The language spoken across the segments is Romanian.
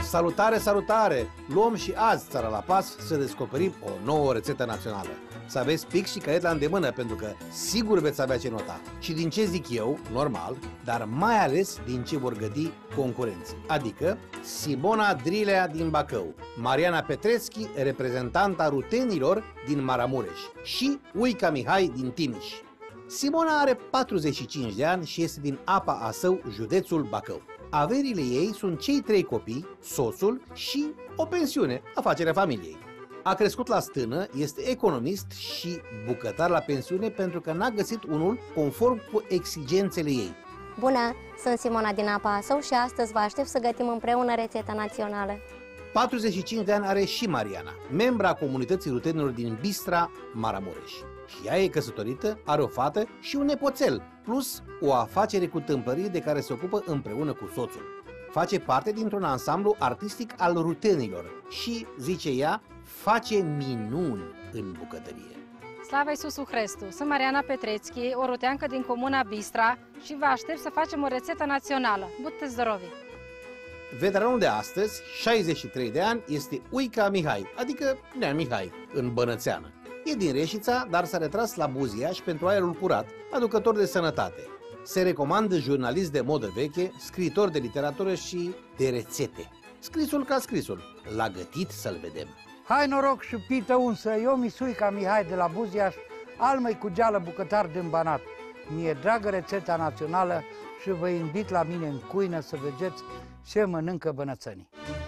Salutare, salutare! Luăm și azi țara la pas să descoperim o nouă rețetă națională. Să aveți pix și caiet la îndemână, pentru că sigur veți avea ce nota. Și din ce zic eu, normal, dar mai ales din ce vor găti concurenții. Adică Simona Drilea din Bacău, Mariana Petreschi, reprezentanta rutenilor din Maramureș, și Uica Mihai din Timiș. Simona are 45 de ani și este din Apa Asău, județul Bacău. Averile ei sunt cei 3 copii, soțul și o pensiune, afacerea familiei. A crescut la stână, este economist și bucătar la pensiune pentru că n-a găsit unul conform cu exigențele ei. Bună, sunt Simona din Apa Asău și astăzi vă aștept să gătim împreună rețeta națională. 45 de ani are și Mariana, membra comunității rutenilor din Bistra, Maramureș. Și ea e căsătorită, are o fată și un nepoțel, plus o afacere cu tâmplărie de care se ocupă împreună cu soțul. Face parte dintr-un ansamblu artistic al rutenilor și, zice ea, face minuni în bucătărie. Slava Iisusu Hristu! Sunt Mariana Petreschi, o ruteancă din comuna Bistra și vă aștept să facem o rețetă națională. Budte zdorovi! Veteranul de astăzi, 63 de ani, este Uica Mihai, adică Nea Mihai, în Bănățeană. E din Reșița, dar s-a retras la Buziaș pentru aerul curat, aducător de sănătate. Se recomandă jurnalist de modă veche, scriitor de literatură și de rețete. Scrisul ca scrisul, l-a gătit să-l vedem. Hai noroc și pită unsă, eu mi Uica Mihai de la Buziaș, almăi cu geală bucătar din Banat. Mi-e dragă rețeta națională și vă invit la mine în cuină să vedeți ce mănâncă bănățănii.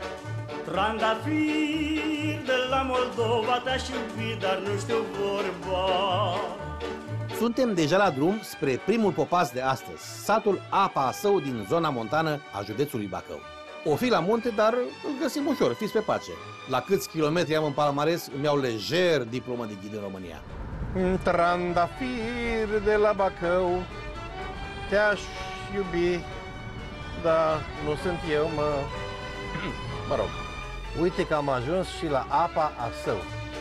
Trandafir de la Moldova te-aș iubi, dar nu știu vorba. Suntem deja la drum spre primul popas de astăzi, satul Apa Asău din zona montană a județului Bacău. O fi la munte, dar îl găsim ușor, fiți pe pace. La câți kilometri am în palmares, îmi iau lejer diplomă de ghid în România. Trandafir de la Bacău, te-aș iubi, dar nu sunt eu, mă rog. Uite că am ajuns și la Apa Asău.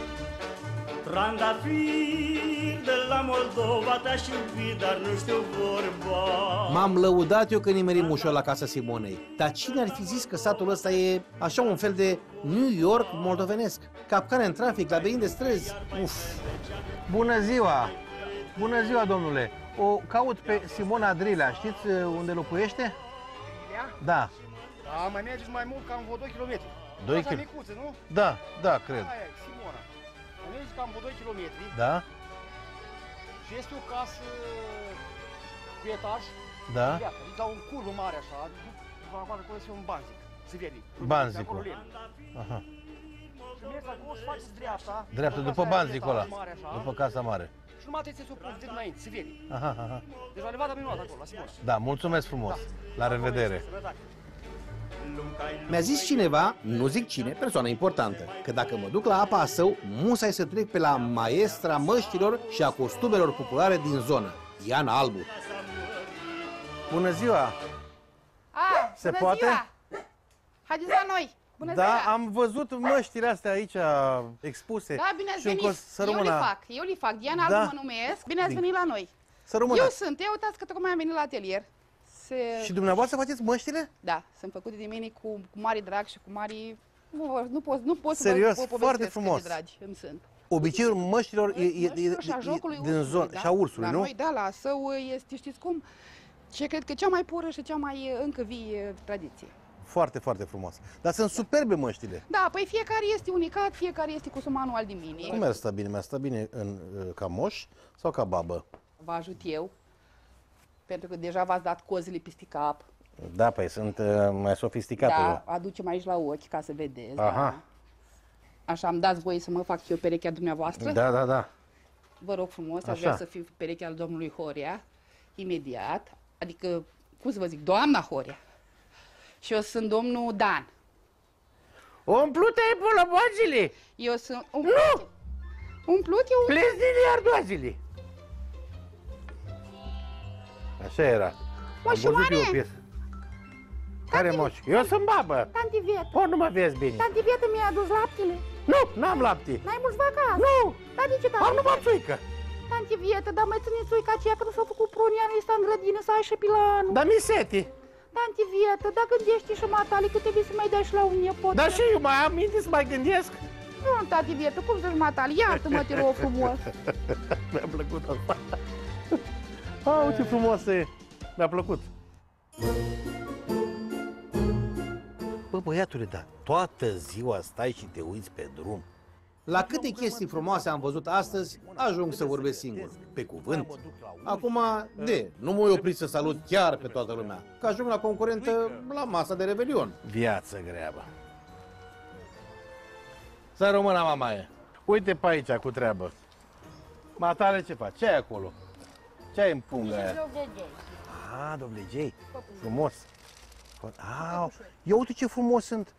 Trandafir de la Moldova te-aș iubi, dar nu știu vorba. M-am lăudat eu că nimerim ușor la casa Simonei, dar cine ar fi zis că satul ăsta e așa un fel de New York moldovenesc? Capcane în trafic, labirint de străzi. Uf. Bună ziua! Bună ziua, domnule! O caut pe Simona Drilea, știți unde locuiește? Ea? Da. Da, mai mergeți mai mult, cam vreo 2 km. 2 km? micuță, nu? Da, cred. Aia e, Simona. Mai mergeți cam vreo 2 km. Da? Și este o casă cu etaj. Da. Îi dau un curvă mare așa, după afară acolo este un banzic. Se vede. Banzicul. Aha. Și mergeți acolo și faceți dreapta. Dreapta, după banzicul ăla, după casa mare. Și numai trebuie să o puneți înainte, se vede. Aha. Deci la nevada minunată acolo, la Simona. Da, mulțumesc frumos. La revedere. Mi-a zis cineva, nu zic cine, persoană importantă, că dacă mă duc la Apa Asău, musai să trec pe la maestra măștilor și a costumelor populare din zonă, Iana Albu. Bună ziua! Se bună poate? Ziua. Haideți la noi! Bună Da, ziua. am văzut măștile astea aici expuse. Da, bine ați Și încă venit! să rămână... Eu le fac, Diana Da. Albu mă numesc, bine ați venit la noi! Să rămână. Eu sunt, uitați că tocmai am venit la atelier. Și dumneavoastră faceți măștile? Da, sunt făcute de mine cu mare drag și cu mare... Nu pot să Serios, vă povestesc foarte cât frumos. de dragi îmi sunt. Obiceiul măștilor Și a jocului din ursului, zonă, da? și a ursului, La nu? noi, da, la Asău este, știți cum? Ce cred că cea mai pură și cea mai încă vie tradiție. Foarte, foarte frumos. Dar sunt superbe măștile. Da, păi fiecare este unicat, fiecare este cu sub manual de mine. Cum mi-ar sta bine? Mi-ar sta bine ca moș sau ca babă? Vă ajut eu, pentru că deja v-ați dat cozile peste cap. Da, păi sunt mai sofisticate. Da, aducem aici la ochi ca să vedeți. Aha. Da. Așa, îmi dați voie să mă fac eu perechea dumneavoastră? Da. Vă rog frumos, Așa. aș vrea să fiu perechea al domnului Horea, imediat. Adică, cum să vă zic, doamna Horea. Și eu sunt domnul Dan. Umplute ai polobozile! Eu sunt... Nu! Umplut eu... Pleznile ardoazile! Așa era. Am văzut eu o piesă. Care moș? Eu sunt babă. Tanti Vietă. O, nu mă vezi bine. Tanti Vietă mi-a adus laptele. Nu, n-am lapte. N-ai mulți acasă? Nu! Dar de ce tare? Am numai țuică. Tanti Vietă, dar mai țineți țuica aceea că nu s-a făcut prunianul ăsta în grădină să ai și pe la anul. Dar mi sete. Dar tanti Vietă, dar gândești și matale că trebuie să mai dai și la un nepot. Dar și eu mai am minte să mai gândesc? Nu, tati Vietă, cum să-și matale? Iartă-mă, te rog frumos. Mi-a plăcut asta. Au, ce frumos e! Mi-a plăcut. Bă, băiatule, dar toată ziua stai și te uiți pe drum. La câte chestii frumoase am văzut astăzi, ajung să vorbesc singur, pe cuvânt. Acum, nu mă opri să salut chiar pe toată lumea, că ajung la concurentă la masa de revelion. Viață greabă. Să rămână, mamaie. Uite pe aici cu treabă. Matale, ce faci? Ce ai acolo? Ce ai în pungă aia? Ah, dovlegei. Frumos. Ah, ia uite ce frumos sunt.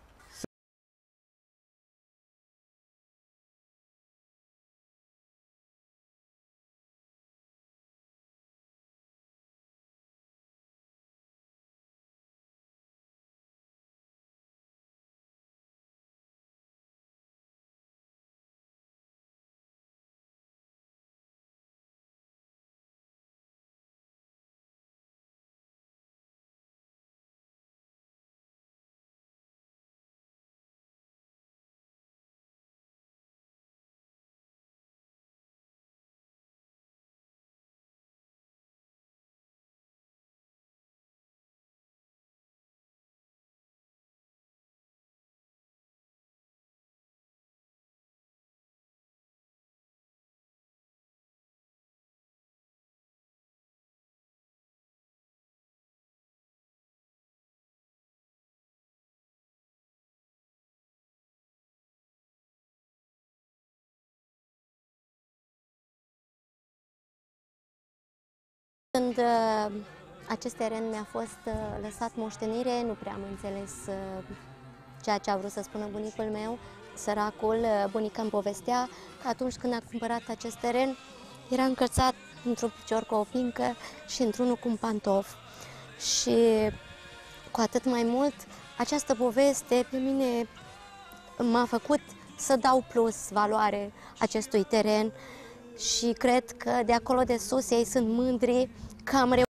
Când acest teren mi-a fost lăsat moștenire, nu prea am înțeles ceea ce a vrut să spună bunicul meu. Săracul, bunica îmi povestea că atunci când a cumpărat acest teren, era încălțat într-un picior cu o fincă și într-unul cu un pantof. Și cu atât mai mult, această poveste pe mine m-a făcut să dau plus valoare acestui teren și cred că de acolo de sus ei sunt mândri că am reușit.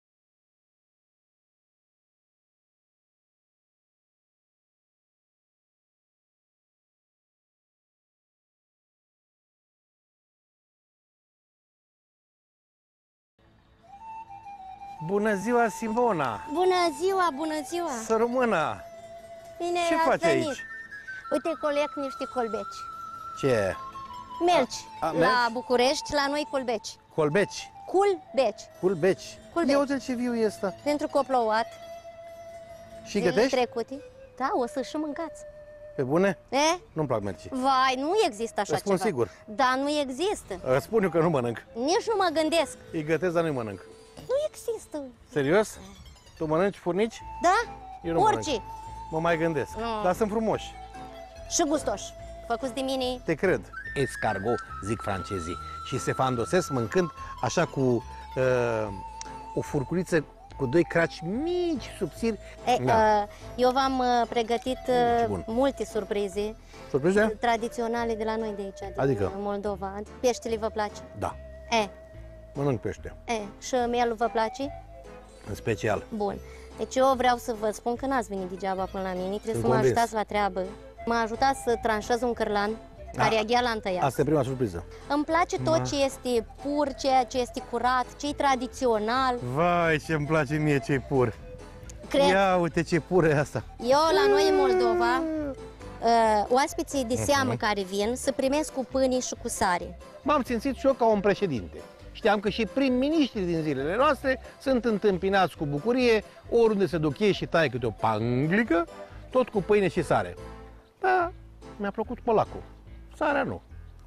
Bună ziua, Simona! Bună ziua, bună ziua! Să rămână! Bine Ce ați faci venit. aici? Uite, colec niște colbeci. Ce? Melci. La melci? București, la noi colbeci. Colbeci? Culbeci. Culbeci? Culbeci. Ia uite ce viu e ăsta. Pentru că a plouat Și zilele gătești? trecute. Da, o să și mâncați. Pe bune? E? Nu-mi plac melci. Vai, nu există așa Îți spun ceva. sigur. Da, nu există. Îți spun eu că nu mănânc. Nici nu mă gândesc. Îi gătesc, dar nu-i mănânc. Nu există. Serios? Tu mănânci furnici? Da? Eu nu Orice. mănânc. Mă mai gândesc. Nu. Dar sunt frumoși. Și gustoși. Făcuți de mine. Te cred. Escargot, zic francezii. Și se fandosesc mâncând așa cu o furculiță cu doi craci mici, subțiri. Eu v-am pregătit bun. multe surprize Surprize? tradiționale de la noi de aici, Adică? din Moldova. Peștele vă place? Da. E, Mănânc pește. și mielul vă place? În special. Bun. Deci eu vreau să vă spun că n-ați venit degeaba până la mine, trebuie să mă convins. ajutați la treabă. Mă ajutați să tranșez un cârlan care e gheala întăiat. Asta e prima surpriză. Îmi place tot ce este pur, ceea ce este curat, ce e tradițional. Vai, ce-mi place mie ce-i pur. Cred. Ia uite ce pur e asta. Eu, la noi în Moldova, oaspeții de seamă care vin să primesc cu pâine și cu sare. M-am simțit și eu ca un președinte. Știam că și prim-miniștrii din zilele noastre sunt întâmpinați cu bucurie, oriunde se duc ei și taie câte o panglică, tot cu pâine și sare. Da, mi-a plăcut pălacul. Sarea nu.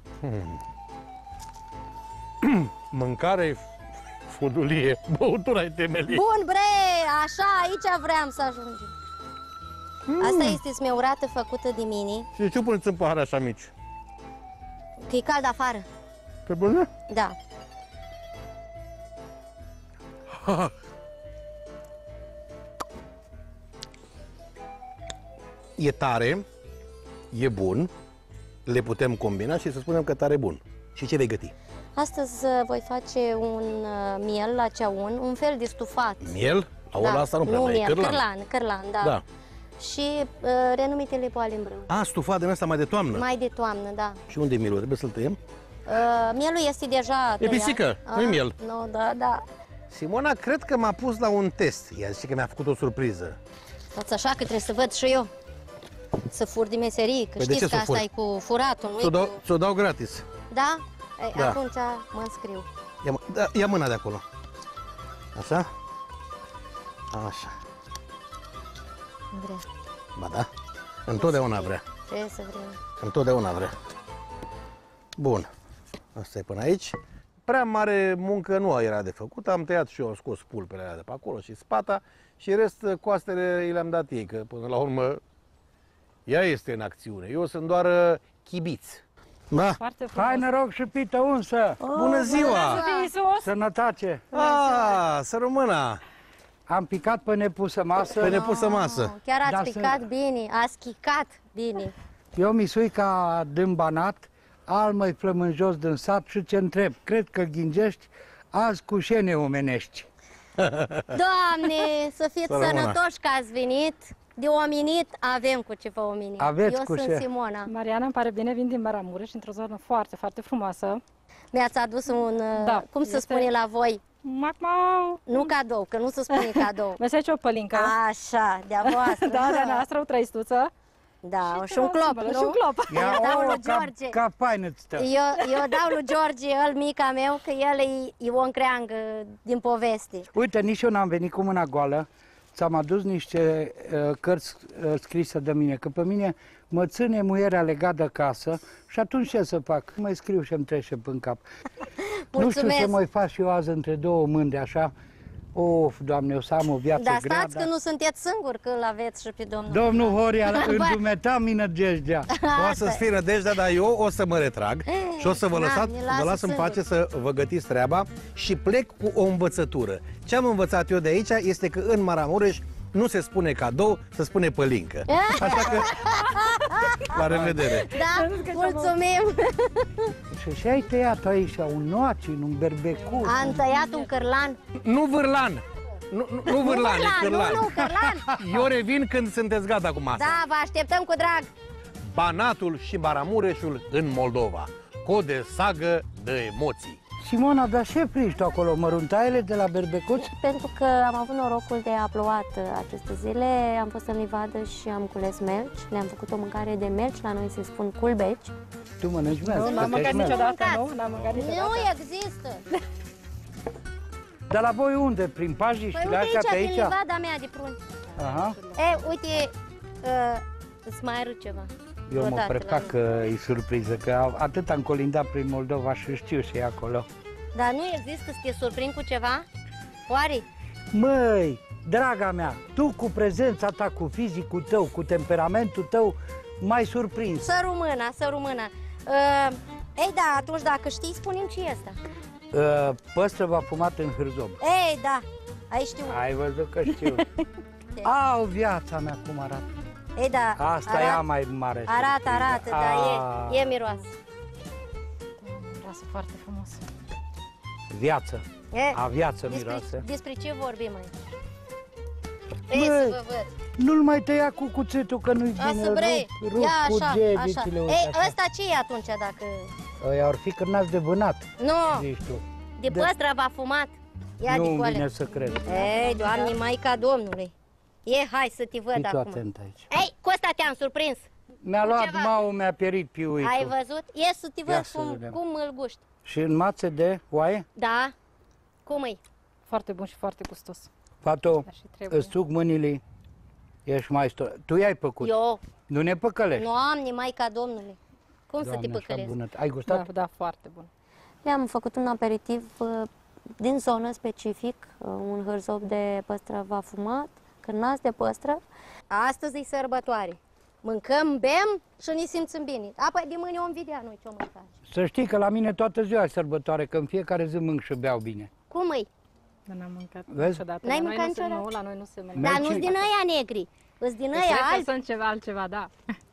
Mâncare fudulie, băutura e temelie. Bun, bre, așa, aici vreau să ajungem. Asta este smeurată făcută de mine, Și de ce puneți în pahare așa mici? că e cald afară. Pe bune? Da. E tare, e bun, le putem combina și să spunem că tare bun. Și ce vei găti? Astăzi voi face un miel la ceaun, un fel de stufat. Miel? Ăla asta nu prea mai e, cârlan, da. Da. Și renumitele poale în brâu. A, stufat din asta mai de toamnă? Mai de toamnă, da. Și unde e mielul? Trebuie să-l tăiem? Mielul este deja E pisică, nu-i miel. Nu, da. Simona cred că m-a pus la un test. Ea zice că mi-a făcut o surpriză. Stați așa că trebuie să văd și eu. Să fur de meserii, că Păi de știți ce că să asta furi? e cu furatul, nu cu... Ți-o dau gratis. Da? Ei, Da. atunci mă înscriu. Ia mâna de acolo. Așa? Așa. Vrea. Ba da. Întotdeauna vrea. Ce să vreau? Întotdeauna vrea. Bun. Asta e până aici. Prea mare muncă nu era de făcut. Am tăiat și eu, am scos pulpele alea de pe acolo și spata și rest coastele i le-am dat ei, că până la urmă ea este în acțiune. Eu sunt doar chibiț. Da. Foarte frumos. Hai noroc și pită unsă! Bună ziua! Sănătate! Să rămână! Am picat pe nepusă masă. Pe nepusă masă. Chiar Da, ați picat bine, ați chicat bine. Eu misuica din Banat, al mai flămânjos din sat și ce întreb, cred că ghingești azi cu șene omenești. Doamne, să fiți Să rămână. sănătoși că ați venit. De omenit avem cu ce vă omeni. Aveți Eu cu sunt ce. Simona. Mariana, îmi pare bine, vin din Maramureș, într-o zonă foarte, foarte frumoasă. Mi-ați adus un, Da, cum se este- spune la voi, Macmau! nu cadou, că nu se spune cadou. Mi-a aici o pălincă. Așa, de-a voastră. Da, de-a noastră, o trăistuță. Da, și un clop, Și un nu? clop. Ia, Eu dau o, lui George. ca faină stă. Eu dau lui George, el mica meu, că el e o încreangă din poveste. Uite, nici eu n-am venit cu mâna goală. Ți-am adus niște cărți scrise de mine, că pe mine mă ține muierea legat de casă și atunci ce să fac? Mai scriu și îmi trece în cap. Nu știu ce mai fac și eu azi între două mândre, așa. Of, Doamne, o să am o viață Dar grea. stați că nu sunteți singuri, că l-aveți și pe domnul. Domnul Horia, îndumeta mină dejdea. O să-ți fie rădejdea, dar eu o să mă retrag și o să vă, vă las în pace să vă gătiți treaba și plec cu o învățătură. Ce am învățat eu de aici este că în Maramureș nu se spune cadou, se spune pălincă. Așa că, la revedere! Da, mulțumim! Și ai tăiat aici un noacin, un berbecuț. Am tăiat un cârlan. Nu vârlan! Nu vârlan, e cârlan. Nu, cârlan. Eu revin când sunteți gata cu masa. Da, vă așteptăm cu drag. Banatul și Maramureșul în Moldova. Code sagă de emoții. Simona, dar ce priști tu acolo? Măruntaiele de la berbecuț? Pentru că am avut norocul de a plouat aceste zile, am fost în livadă și am cules melci. Le-am făcut o mâncare de melci, la noi se spun culbeci. Tu mănânci melci? Nu, n-am mâncat niciodată, nu? N-am mâncat niciodată. Nu există! Dar la voi unde? Prin Păi pajiștile uite astea pe aici, din aici? livada mea de prun. Aha. Uite, îți mai arăt ceva. Eu mă Odată la prefac că e surpriză, că atât am colindat prin Moldova și știu și acolo. Dar nu există să te surprind cu ceva? Oare? Măi, draga mea, tu cu prezența ta, cu fizicul tău, cu temperamentul tău, m-ai surprins. Să rămână. Ei, da, atunci dacă știi, spune-mi ce e asta. Păstrăva fumat în hârzob. Ei, da, ai știut. Ai văzut că știu. Au, viața mea cum arată. Ei, da, Asta e a mai mare. Arată, dar e miroasă. Miroase foarte frumos. Viață. E, A viață miroase. despre ce vorbim aici? Bă, Ei, să vă văd. Nu-l mai tăia cu cuțitul, că nu-i bine. Să vrei. Rup Ia cu așa. degetele, uite Ei, așa. ăsta ce e atunci dacă... Ăia ar fi cârnați de vânat, Nu, zici tu. de păstrăva fumat. Ia Nu-mi de vine coale. să cred. Ei, Doamne, Maica Domnului. Hai să te văd Fii tu acum. atent aici. Ei, cu ăsta te-am surprins. Mi-a luat ceva. mau, mi-a pierit piuitul. Ai văzut? Ia să te Ia văd să cum, vedem. cum îl guști. Și în mațe de oaie? Da? Cum e? Foarte bun și foarte gustos. Fato, Dar și trebuie. îți suc mâinile, ești maestru. Tu i-ai făcut, Eu nu ne păcălești. nu am ni Maica Domnului. Cum să te Doamne, așa păcălesc? bună. Ai gustat? Da, foarte bun. Le-am făcut un aperitiv din zonă specific, un hârzob de păstrăva fumat, cârnați de păstră. Astăzi e sărbătoare. Mâncăm, bem și ne simțim bine. Apoi de mâine om vedea noi ce-o mâncat. Să știi că la mine toată ziua e sărbătoare, că în fiecare zi mânc și beau bine. Cum e? Dar n-am mâncat Vezi? niciodată. N-ai La noi mâncat nu se- niciodată? Nu, la noi nu se mănâncă. Dar Mergi- nu-s din aia negri, îs din Cred aia că albi. sunt ceva altceva, da.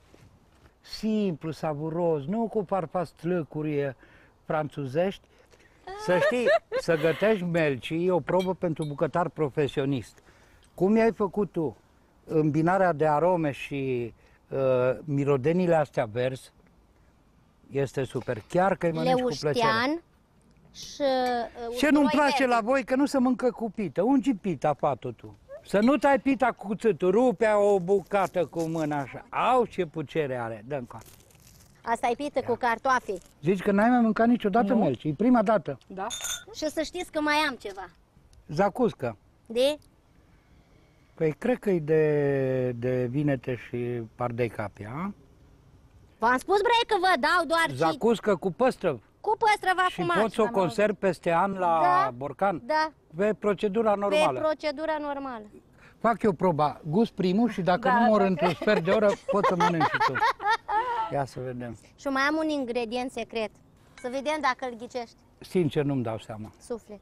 Simplu, savuros, nu cu parfastlăcuri franțuzești. Să știi, să gătești melci e o probă pentru bucătar profesionist. Cum i-ai făcut tu îmbinarea de arome și mirodenile astea verzi, este super. Chiar că îi mănânci cu plăcere. Și ce nu-mi place la voi, că nu se mâncă cu pită. Ungi pita, patul tu. Să nu tai pita cu cuțitul, rupea o bucată cu mâna așa. Au, ce pucere are, dă încoa. Asta e pită cu cartofi. Zici că n-ai mai mâncat niciodată melci, e prima dată. Da. Și să știți că mai am ceva. Zacuscă. De? Păi cred că e de vinete și pardei capia. V-am spus, bre, că vă dau doar Zacuscă cu păstrăv. cu păstrăva fumat. Și poți să o conservi peste an la borcan? Da. Pe procedura normală. Pe procedura normală. Fac eu proba, gust primul și dacă nu mor într-un sfert de oră, pot să mănânc și tu. Ia să vedem. Și mai am un ingredient secret. Să vedem dacă îl ghicești. Sincer, nu-mi dau seama. Suflet.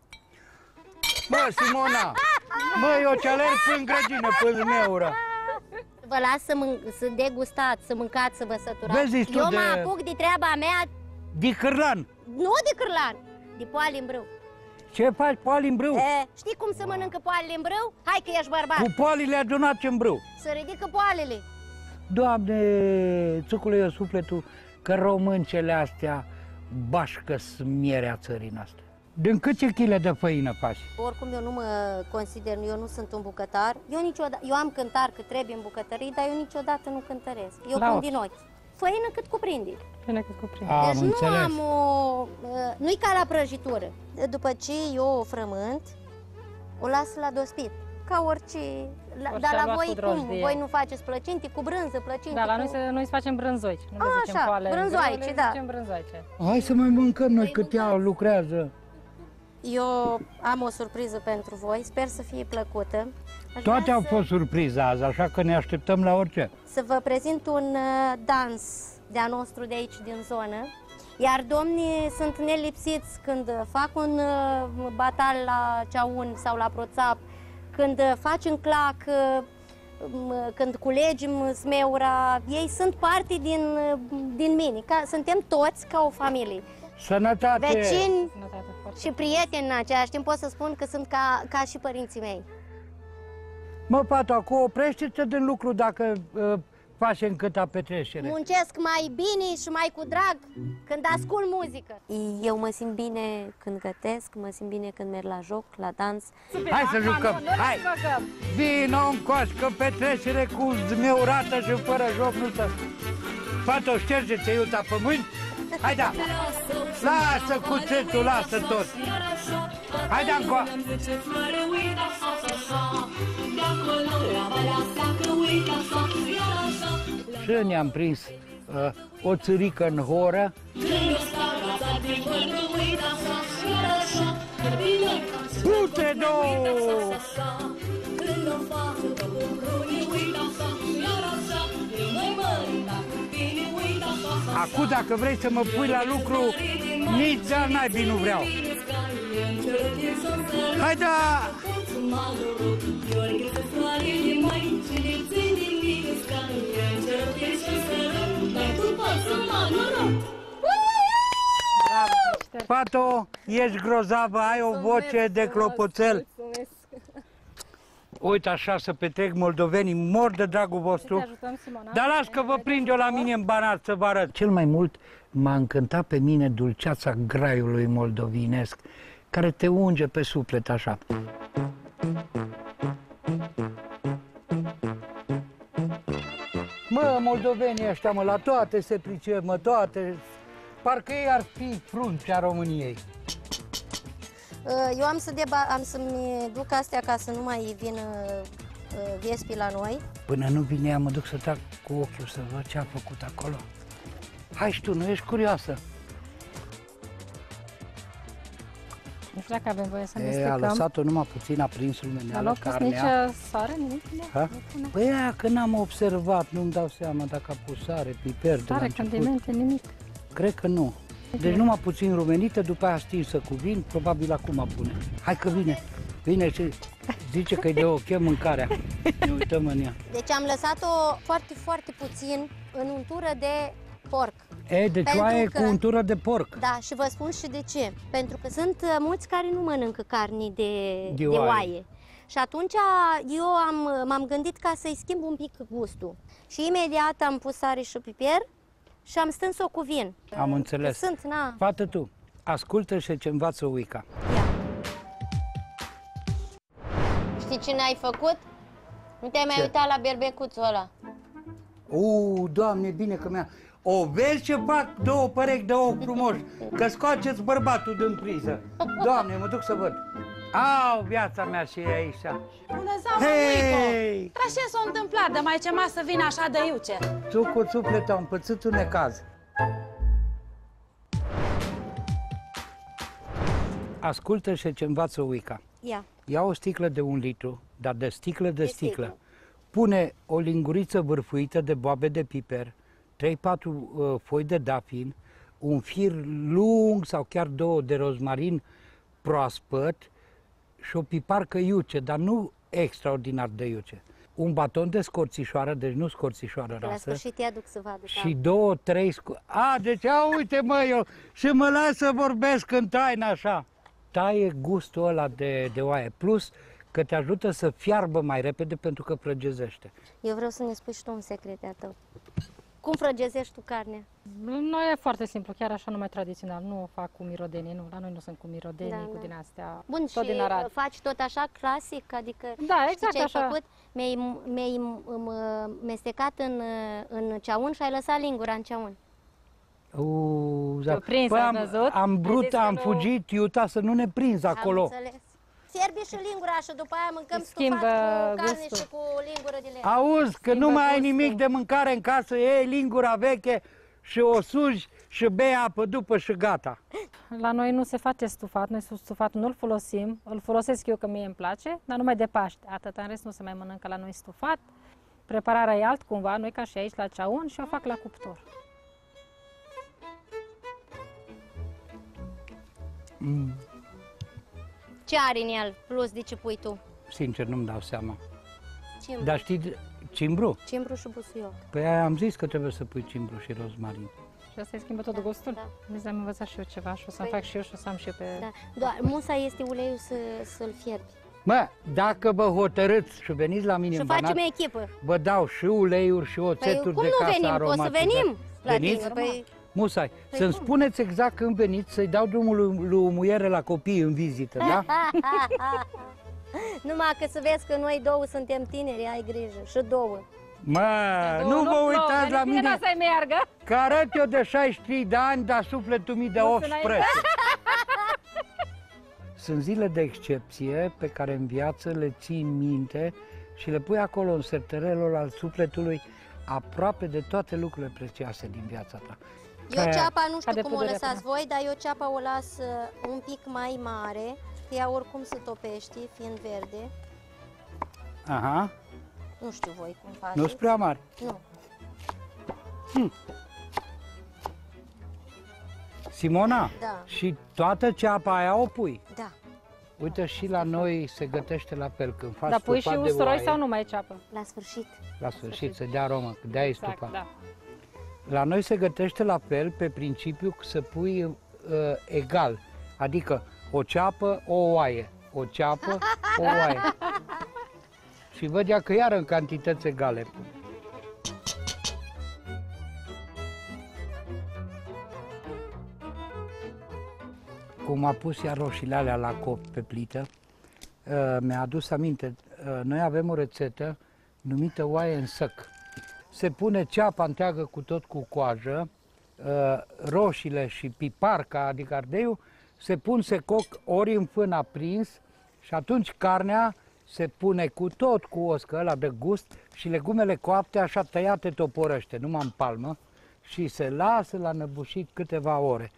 Mă, Simona! Mă, eu ce alerg până grădină, până neură. Vă las să degustați, să mâncați, să vă săturați. Vezi tu eu mă apuc de treaba mea. De cârlan. Nu de cârlan, de poali în brâu. Ce faci, poali în brâu? Știi cum se mănâncă poalele în brâu? Hai că ești bărbat. Cu poalile adunate în brâu. Să ridică poalele. Doamne, țucule eu sufletul, că româncele astea bașcă smierea țării noastre. Din câte chile de făină faci? Oricum eu nu mă consider, eu nu sunt un bucătar. Eu am cântar cât trebuie în bucătării, dar eu niciodată nu cântăresc. Eu cânt din ochi. Făină cât cuprinde. Făină cât cuprinde. Deci nu am o... Nu-i ca la prăjitură. După ce eu o frământ, o las la dospit. Ca orice... Dar la voi cum? Voi nu faceți plăcinte cu brânză, plăcinte Da, la noi se facem brânzoici. Nu le zicem poale. Brânzoaice, da. Zicem brânzoaice. Hai să mai mâncăm noi cât ea lucrează. Eu am o surpriză pentru voi, sper să fie plăcută. Toate au fost surprize azi, așa că ne așteptăm la orice. Să vă prezint un dans de-a nostru de aici, din zonă. Iar domnii sunt nelipsiți când fac un batal la ceaun sau la proțap, când facem clac, când culegem smeura, ei sunt parte din mine. Suntem toți ca o familie. Sănătate! Vecini și prieteni în același timp, pot să spun că sunt ca și părinții mei. Mă, Patu, acum oprește-te din lucru dacă facem câta petrecere. Muncesc mai bine și mai cu drag când ascult muzică. Eu mă simt bine când gătesc, mă simt bine când merg la joc, la dans. Hai să jucăm! Hai! Vino încoași, că petrecere cu zmeurată și fără joc nu să... Patu, șterge-ți iuta pe mâini. Hai da! Lasă cuțetul, lasă tot! Hai da încoa! Și ne-am prins o țărică în horă. Pute două! Acum, dacă vrei să mă pui la lucru, nici de-al naibii nu vreau. Hai da! Pato, ești grozavă, ai o voce de clopoțel. Uite așa să petrec moldovenii, mor de dragul vostru. Dar las că vă prind eu la mine în Banat să vă arăt. Cel mai mult m-a încântat pe mine dulceața graiului moldovinesc, care te unge pe suflet așa. Mă, moldovenii ăștia, mă, la toate se pricep, mă, toate. Parcă ei ar fi fruncea României. Eu am să-mi duc astea ca să nu mai vină viespii la noi. Până nu vine ea, mă duc să trag cu ochiul să văd ce a făcut acolo. Hai și tu, nu ești curioasă? Nu știu dacă avem voie să ne A lăsat-o numai puțin, a prins lumeneală carnea. Nu a pus nici sare, nimic? Păi aia, că n-am observat, nu-mi dau seama dacă a pus sare, piper de la început. Condimente, nimic. Cred că nu. Deci numai puțin rumenită, după aia stinsă cu vin, probabil acum pune. Hai că vine, vine și zice că-i de ok mâncarea. Ne uităm în ea. Deci am lăsat-o foarte, foarte puțin în untură de porc. Deci oaia e cu untură de porc. Da, și vă spun și de ce. Pentru că sunt mulți care nu mănâncă carne de oaie. Și atunci eu m-am gândit ca să-i schimb un pic gustul. Și imediat am pus sare și piper și am stâns-o cu vin. Am înțeles. Fată tu, ascultă și ce învață Uica. Ia. Știi ce n-ai făcut? Nu te-ai mai uitat la berbecuțul ăla. Doamne, bine că mi-a... O vezi ce fac două perechi de ochi frumoși, că scoaceți bărbatul din priză. Doamne, mă duc să văd. Au, viața mea și e aici. Bună ziua, mămico! Dar ce s-a întâmplat de mai cema să vină așa de iuce? Tu cu sufletul am pățit un necaz. Ascultă și ce învață Uica. Ia. Ia o sticlă de 1 litru, dar de sticlă de sticlă. Pune o linguriță vârfuită de boabe de piper, 3-4 foi de dafin, un fir lung sau chiar 2 de rozmarin proaspăt și o piparcă iuce, dar nu extraordinar de iuce. Un baton de scorțișoară, deci nu scorțișoară rasă. La sfârșit îi aduc să vadă. Și 2-3 deci uite mă, eu și mă las să vorbesc în taină așa. Taie gustul ăla de oaie, plus că te ajută să fiarbă mai repede pentru că prăgezește. Eu vreau să ne spui și tu un secret de-a tău. Cum frăgezești tu carnea? Noi e foarte simplu, chiar așa numai tradițional. Nu o fac cu mirodenii, nu. La noi nu sunt cu mirodenii, cu din astea. Bun, tot și din Arad. faci tot așa clasic? Adică da, exact ce ai așa. făcut? Mi-ai mestecat în ceaun și ai lăsat lingura în ceaun. Prins, păi văzut? am vrut, am fugit, Iuta, să nu ne prinzi acolo. Am înțeles. Fierbi și lingura și după aia mâncăm stufat cu carne și cu lingură de lemn. Auzi, că nu mai ai nimic de mâncare în casă, iei lingura veche și o suji și bei apă după și gata. La noi nu se face stufat, noi stufatul nu-l folosim, îl folosesc eu că mie îmi place, dar numai de Paște. Atât, în rest nu se mai mănâncă la noi stufat. Prepararea e altcumva, noi ca și aici la ceaun și o fac la cuptor. Ce are în el plus de ce pui tu? Sincer, nu-mi dau seama. Cimbru. Dar știi, cimbru? Cimbru și busuioc. Păi am zis că trebuie să pui cimbru și rozmarin. Și asta îi schimbă tot gustul? Da. Mi-am învățat și eu ceva și o să-mi fac și eu și o să am și eu pe... Da. Doar musa este uleiul să-l fierbi. Mă, dacă vă hotărâți și veniți la mine și în Banat, facem echipă. vă dau și uleiuri și oțeturi păi, de casă aromatizate. O să venim la veniți? tine. Păi... Musai, Păi să-mi cum? spuneți exact când veniți, să-i dau drumul lui muiere la copii în vizită, da? Numai că să vezi că noi două suntem tineri, ai grijă, și două. Mă, nu vă uitați la mine, să-i meargă. că arăt eu de 63 de ani, dar sufletul mi de 18. Sunt zile de excepție pe care în viață le ții minte și le pui acolo în sertarelul al sufletului aproape de toate lucrurile prețioase din viața ta. Eu ceapa nu știu cum o lăsați voi, dar eu ceapa o las un pic mai mare, că ea oricum se topește, fiind verde. Aha. Nu știu voi cum faceți. Nu-s prea mari. Nu. Simona, Da. și toată ceapa aia o pui? Da. Uite, și la noi se gătește la fel, când faci Dar pui și stupat de usturoi oaie, sau nu mai ceapă? La sfârșit. La sfârșit, să dea aromă, că de-aia e stupat. Da. La noi se gătește la fel, pe principiu să pui egal, adică o ceapă, o oaie, o ceapă, o oaie. Și văd ea că iară în cantități egale. Cum a pus ea roșiile alea la cop pe plită, mi-a adus aminte, noi avem o rețetă numită oaie în săc. Se pune ceapa întreagă cu tot cu coajă, roșiile și piparca, adică ardeiul, se pun, se coc ori în fân aprins și atunci carnea se pune cu tot cu oscă ăla de gust și legumele coapte așa tăiate toporăște, numai în palmă, și se lasă la năbușit câteva ore.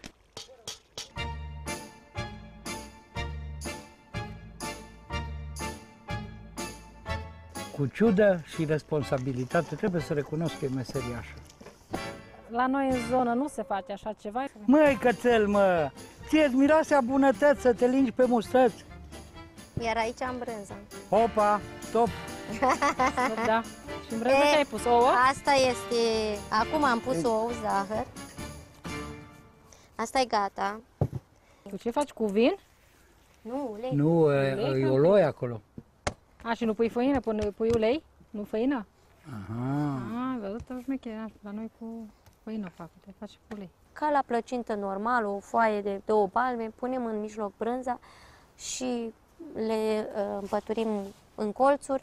Cu ciudă și responsabilitate, trebuie să recunosc că e meseriașă. La noi în zonă nu se face așa ceva. Măi, cățel, mă! Ție-ți miroase a bunătăți să te lingi pe mustăți. Iar aici am brânză. Opa, stop! Da. Și în brânză ce ai pus? Ouă? Asta este... Acum am pus ou, zahăr. Asta e gata. Cu ce faci? Cu vin? Nu, ulei. Nu, e oloi acolo. A, și nu pui făină, pui ulei? Nu făină? Aha. Văzut, la noi cu făină fac, te faci cu ulei. Ca la plăcintă normală, o foaie de 2 palme, punem în mijloc brânza și le împăturim în colțuri.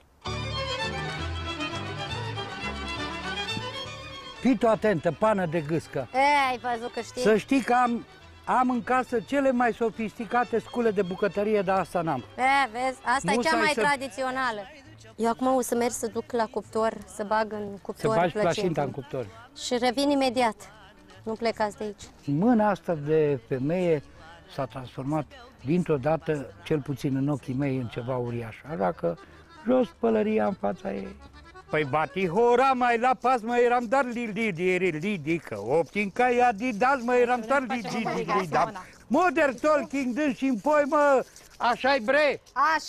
Fii tu atentă, pană de gâscă. Ai văzut că știi? Să știi că am în casă cele mai sofisticate scule de bucătărie, dar asta n-am. Vezi, asta e cea mai tradițională. Eu acum o să merg să duc la cuptor, să bag în cuptor Să bagi plăcinta. plăcinta în cuptor. Și revin imediat. Nu plecați de aici. Mâna asta de femeie s-a transformat dintr-o dată, cel puțin în ochii mei, în ceva uriaș. Așa că jos pălăria în fața ei. Păi bati hora mai la pas, mai eram dar li că optinca i Adidas, mai eram dar li da. Modern talking dând și în poi, mă, așa-i bre.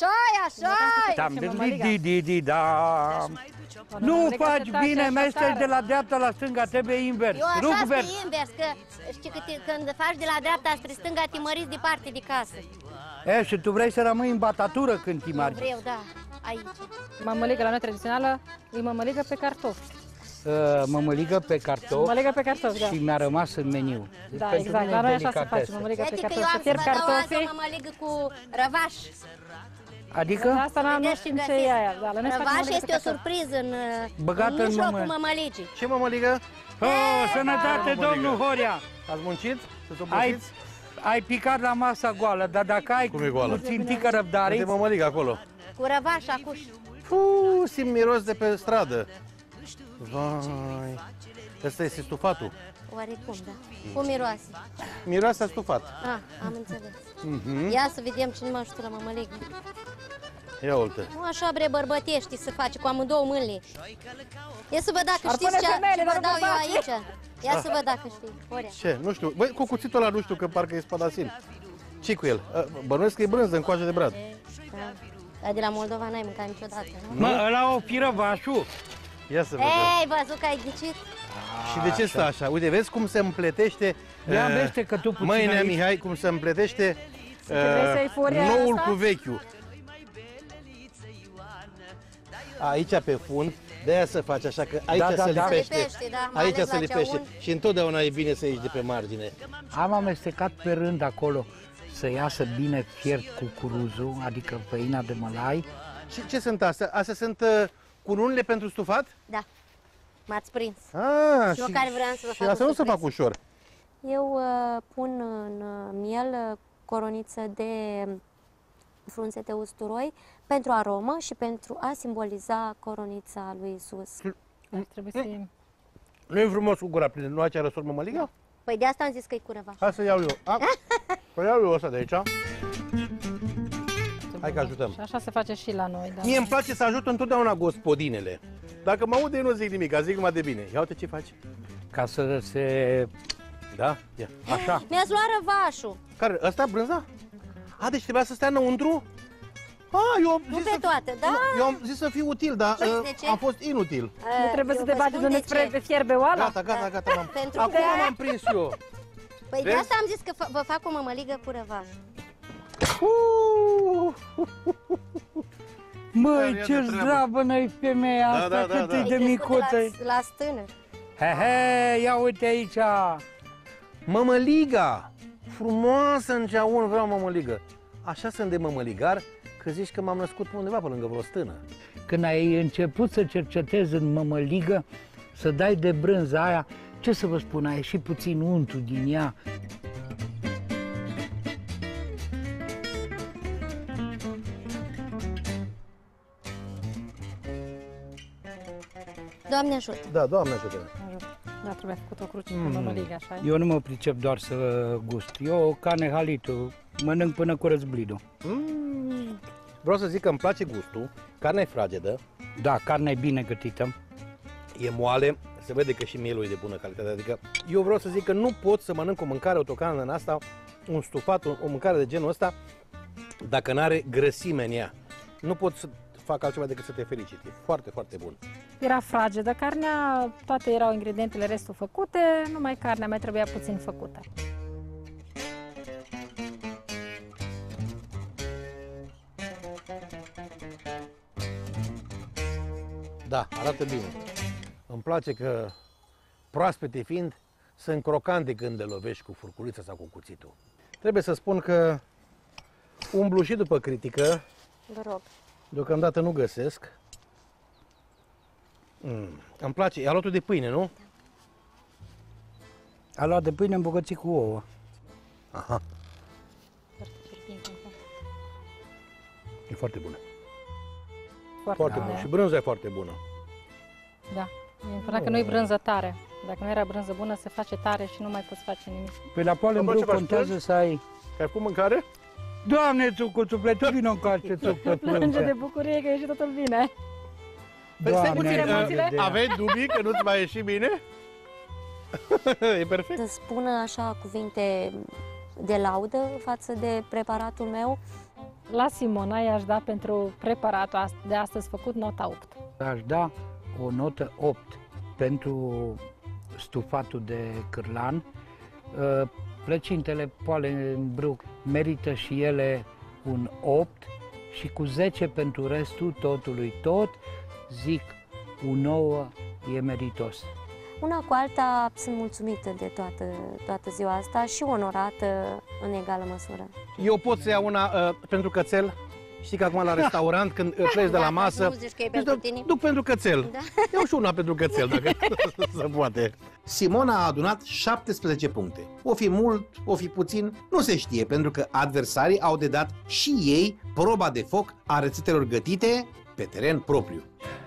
Așa-i. Da. Nu faci bine, meșteri, de la dreapta la stânga, trebuie invers. Eu așa spui invers, că știi că când faci de la dreapta spre stânga, te măriți departe de casă. Și tu vrei să rămâi în batatură când te margi. Vreau, da, aici. Mămăligă la noi tradițională e mămăligă pe cartofi. Mămăligă pe cartofi. Mămăligă pe cartofi, da. Și mi-a rămas în meniu. Da, exact, la noi așa se face, mămăligă pe cartofi. Să fierb cartofi. Eu am să vă dau azi o mămăligă cu răvaș. Adică? Asta nu știm ce e aia. Răvaș este o surpriză în mijlocul mămăligii. Ce mămăligă? Sănătate, domnul Horia! Ați muncit? Să s-o ai picat la masa goală, dar dacă ai puțin tică răbdare... De mămăligă acolo. Cu răvaș, acuș. Simt miros de pe stradă. Vai, ăsta este stufatul. Oarecum, da. Cum miroase? Miroase a stufat. Am înțeles. Ia să vedem cine mă ajută la mămăligă. Ia uite. Nu așa bre bărbătești să faci cu amândouă mâinile. Ia să văd dacă știți ce vă dau eu aici. Ia să văd dacă știi. Horea. Ce? Nu știu. Băi, cu cuțitul ăla nu știu, că parcă e spadasin. Ce cu el? Bănuiesc că e brânză în coajă de brad. Da. Dar de la Moldova n-ai mâncat niciodată, nu? Mă, ăla o fi răvașul. Ia să vedem. Ei, văzut că ai ghicit? Și de ce stă așa? Uite, vezi cum se împletește... Ia amestecă tu puțin Măi, Nea aici. Mihai, cum se împletește noul cu vechiul. Aici pe fund, de-aia se face așa, că aici se lipește. Aici se lipește. Și întotdeauna e bine să ieși de pe margine. Am amestecat pe rând acolo să iasă bine fiert cucuruzul, adică făina de mălai. Și ce sunt astea? Astea sunt cununile pentru stufat? Da. M-ați prins. Și eu care vreau să vă fac asta nu se fac ușor. Eu pun în miel coroniță de frunze de usturoi pentru aromă și pentru a simboliza coronița lui Iisus. Nu e frumos cu gura plină, nu ai răsor mămăligă? Păi de asta am zis că e cu răvaș. Hai să iau eu. Păi iau eu ăsta de aici. Hai că ajutăm. Și așa se face și la noi. Da. Mie îmi place să ajut întotdeauna gospodinele. Dacă mă aude, eu nu zic nimic, zic numai de bine. Ia uite ce faci. Ca să se... Da? Ia. Așa. Mi-ați luat răvașul. Care? Ăsta brânza? Deci trebuia să stea înăuntru? Nu pe toate, da? Eu am zis să fiu util, dar am fost inutil. Nu trebuie să te bagi de unde spre fierbe oala? Gata. Pentru că... Acum m-am prins eu. Păi de asta am zis că vă fac o mămăligă cu răvaș. Măi, ce zdravă-nă-i femeia asta, cât e de micuță. La stână. He, ia uite aici. Mămăliga! Frumoasă în geaun, vreau mămăligă. Așa sunt de mămăligar, că zici că m-am născut pe undeva, pe lângă vreo stână. Când ai început să cercetezi în mămăligă, să dai de brânza aia, ce să vă spun, a ieșit puțin untul din ea. Doamne ajută! Da, Doamne ajută! Da, trebuie făcut o cruce cu mămăligă, așa. Eu nu mă pricep doar să gust. Eu, ca nehalitul, mănânc până cu răzblidul. Vreau să zic că îmi place gustul, carnea e fragedă. Da, carnea e bine gătită. E moale, se vede că și mielul e de bună calitate. Adică eu vreau să zic că nu pot să mănânc o mâncare autocană în asta, un stufat, o mâncare de genul ăsta, dacă n-are grăsime în ea. Nu pot să fac altceva decât să te felicit. E foarte, foarte bun. Era fragedă carnea, toate erau ingredientele, restul făcute, numai carnea mai trebuia puțin făcută. Da, arată bine. Îmi place că, proaspete fiind, sunt crocante când le lovești cu furculița sau cu cuțitul. Trebuie să spun că umblu și după critică. Vă rog. Deocamdată nu găsesc. Îmi place. E aluatul de pâine, nu? A luat de pâine îmbogățit cu ouă. Aha. E foarte bună. Foarte bună. Și brânza e foarte bună. Da. E important că nu e brânză tare. Dacă nu era brânză bună, se face tare și nu mai poți face nimic. Păi la poale în brâu contează să ai... Ai făcut mâncare? Doamne, țucuțul, pleci, vino încoace, țucă, Plânge de bucurie că ieși totul bine. Doamne, aveți dubii că nu-ți va ieși bine? E perfect. Să spună așa cuvinte de laudă față de preparatul meu. La Simona i-aș da pentru preparatul de astăzi făcut nota 8. aș da o notă 8 pentru stufatul de cârlan. Plăcintele, poale în brâu, merită și ele un 8 și cu 10 pentru restul totului tot, zic un 9 e meritos. Una cu alta sunt mulțumită de toată ziua asta și onorată în egală măsură. Eu pot să iau una pentru cățel. Știi că acum la restaurant, când pleci de la masă, nu zici că e pentru tine? duc pentru cățel. Da. Iau și una pentru cățel, dacă se poate. Simona a adunat 17 puncte. O fi mult, o fi puțin, nu se știe, pentru că adversarii au de dat și ei proba de foc a rețetelor gătite pe teren propriu.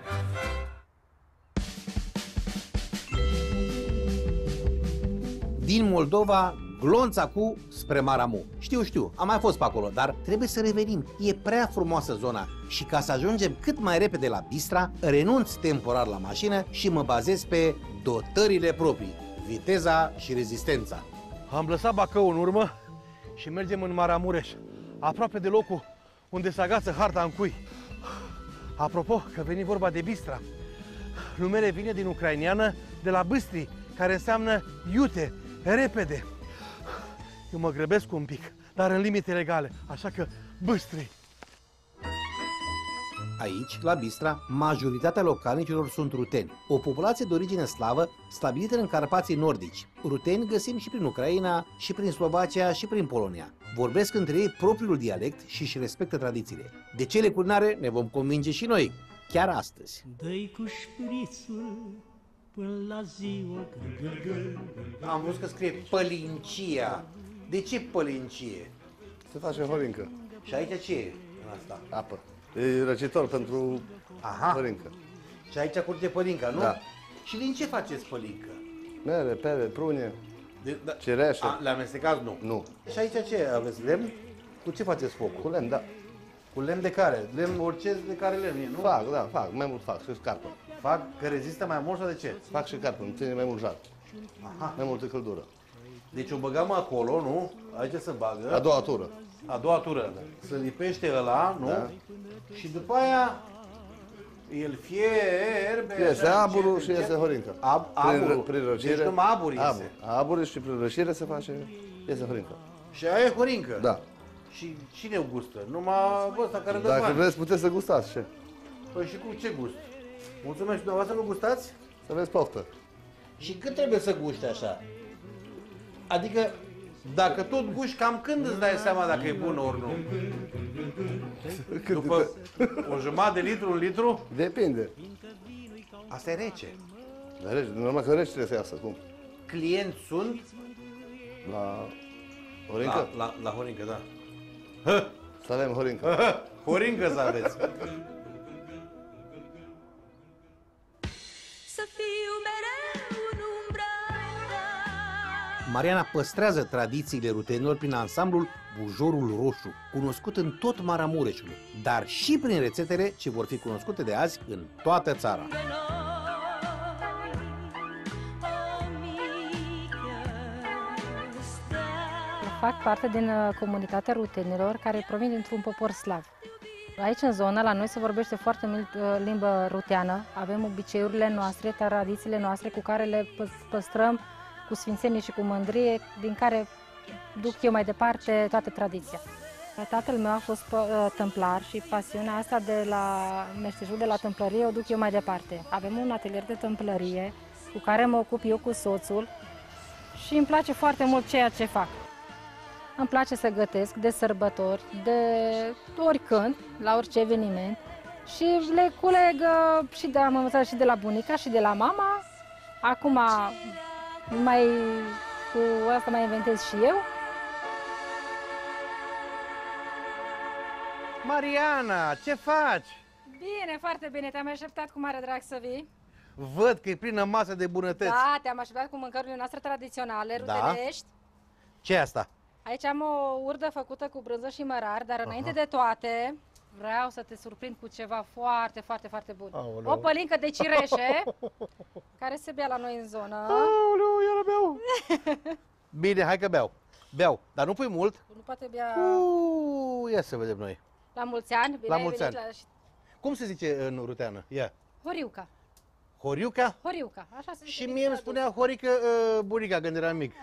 Din Moldova, glonța cu spre Maramu. Știu, am mai fost pe acolo, dar trebuie să revenim. E prea frumoasă zona și ca să ajungem cât mai repede la Bistra, renunț temporar la mașină și mă bazez pe dotările proprii, viteza și rezistența. Am lăsat Bacău în urmă și mergem în Maramureș, aproape de locul unde se agață harta în cui. Apropo, că veni vorba de Bistra, numele vine din ucraineană de la bistri, care înseamnă iute, repede. Eu mă grăbesc un pic, dar în limite legale, așa că bistri. Aici, la Bistra, majoritatea localnicilor sunt ruteni, o populație de origine slavă stabilită în Carpații Nordici. Ruteni găsim și prin Ucraina, și prin Slovacia, și prin Polonia. Vorbesc între ei propriul dialect și își respectă tradițiile. De cele culinare ne vom convinge și noi, chiar astăzi. Dă-i cu șprițul până la ziua. Am văzut că scrie pălincia. De ce pălincie? Se face horincă. Și aici ce e în asta? Apă. E răcitor pentru horincă. Și aici curge pălinca, nu? Da. Și din ce faceți pălincă? Mere, pere, prune, cireșe. Le amestecați? Nu. Nu. Și aici ce aveți? Lemn? Cu ce faceți focul? Cu lemn, da. Cu lemn de care? Lemn orice de care lemn e, nu? Fac, mai mult fac și scarpă. Fac că rezistă mai mult sau de ce? Fac și carpă, îmi ține mai mult jar. Aha. Mai multă căldură. Deci o băgăm acolo, nu? Aici se bagă. A doua tură. A doua tură. Se lipește ăla, nu? Da. Și după aia el fierbe. Iese aburul și iese horincă. Aburul? Prin răcire. Deci numai abur iese. Aburul și prin răcire se face, iese horincă. Și aia e horincă? Da. Și cine o gustă? Numai ăsta care dă Dacă bani. vreți, puteți să gustați. Ce? Păi și cu ce gust? Mulțumesc, și dumneavoastră nu gustați? Să aveți poftă. Și cât trebuie să guști așa? Adică, dacă tot guști, cam când îți dai seama dacă e bună ori nu? După o jumătate de litru, un litru? Depinde. Asta e rece. Dar rece, normal că rece trebuie să iasă, cum? Clienți sunt? La horincă? La horincă, da. Să avem horincă. Horincă să aveți. Să fiu mereu în umbra ta. Mariana păstrează tradițiile rutenilor prin ansamblul Bujorul Roșu, cunoscut în tot Maramureșul, dar și prin rețetele ce vor fi cunoscute de azi în toată țara. Fac parte din comunitatea rutenilor care provin dintr-un popor slav. Aici, în zonă, la noi se vorbește foarte mult limba ruteană. Avem obiceiurile noastre, tradițiile noastre cu care le păstrăm cu sfințenie și cu mândrie, din care duc eu mai departe toată tradiția. Tatăl meu a fost tâmplar și pasiunea asta de la meșteșug, de la tâmplărie, o duc eu mai departe. Avem un atelier de tâmplărie cu care mă ocup eu cu soțul și îmi place foarte mult ceea ce fac. Îmi place să gătesc de sărbători, de oricând, la orice eveniment și le culeg și am învățat și de la bunica și de la mama. Acum cu asta mai inventez și eu. Mariana, ce faci? Bine, foarte bine. Te-am așteptat cu mare drag să vii. Văd că e plină masă de bunătăți. Da, te-am așteptat cu mâncărurile noastre tradiționale, rutelești. Ce e asta? Aici am o urdă făcută cu brânză și mărar, dar înainte de toate vreau să te surprind cu ceva foarte, foarte, foarte bun. Aoleu. O pălincă de cireșe care se bea la noi în zonă. Aoleu, iară beau. Bine, hai că beau. Beau, dar nu pui mult. Nu poate bea... Ia să vedem noi. La mulți ani. Bine La mulți ani. Cum se zice în ruteană? Ia. Horiuca. Horiuca? Horiuca, așa se zice. Și mie îmi spunea Horică bunica când eram mic.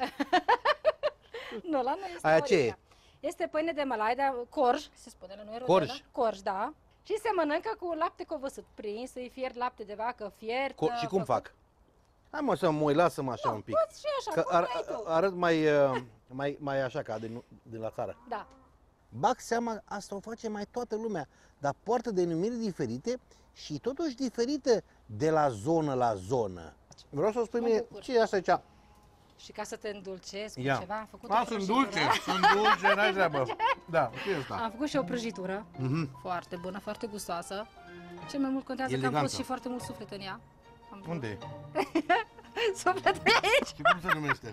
Nu, la noi este Aia Horiuca. ce e? Este pâine de mălai, de corj, se spune la noi ruteană. Corj? Corj, da. Și se mănâncă cu lapte covăsut prins, îi fiert lapte de vacă fiert. Și cum fac? Hai mă să mă lasă-mă așa un pic. Poți și așa, că arăt mai așa ca din la țară. Da. Bag seama, asta o face mai toată lumea, dar poartă denumiri diferite și totuși diferite de la zonă la zonă. Vreau să o spui mie, ce e asta aici? Și ca să te îndulcezi cu Ia. ceva, am făcut A, o sunt prăjitură. dulce, sunt dulce, n-ai treabă. Da, ce e asta? Am făcut și o prăjitură, foarte bună, foarte gustoasă. Ce mai mult contează că am Elegantă. pus și foarte mult suflet în ea. Unde e? Sufletul e aici! Și cum se numește?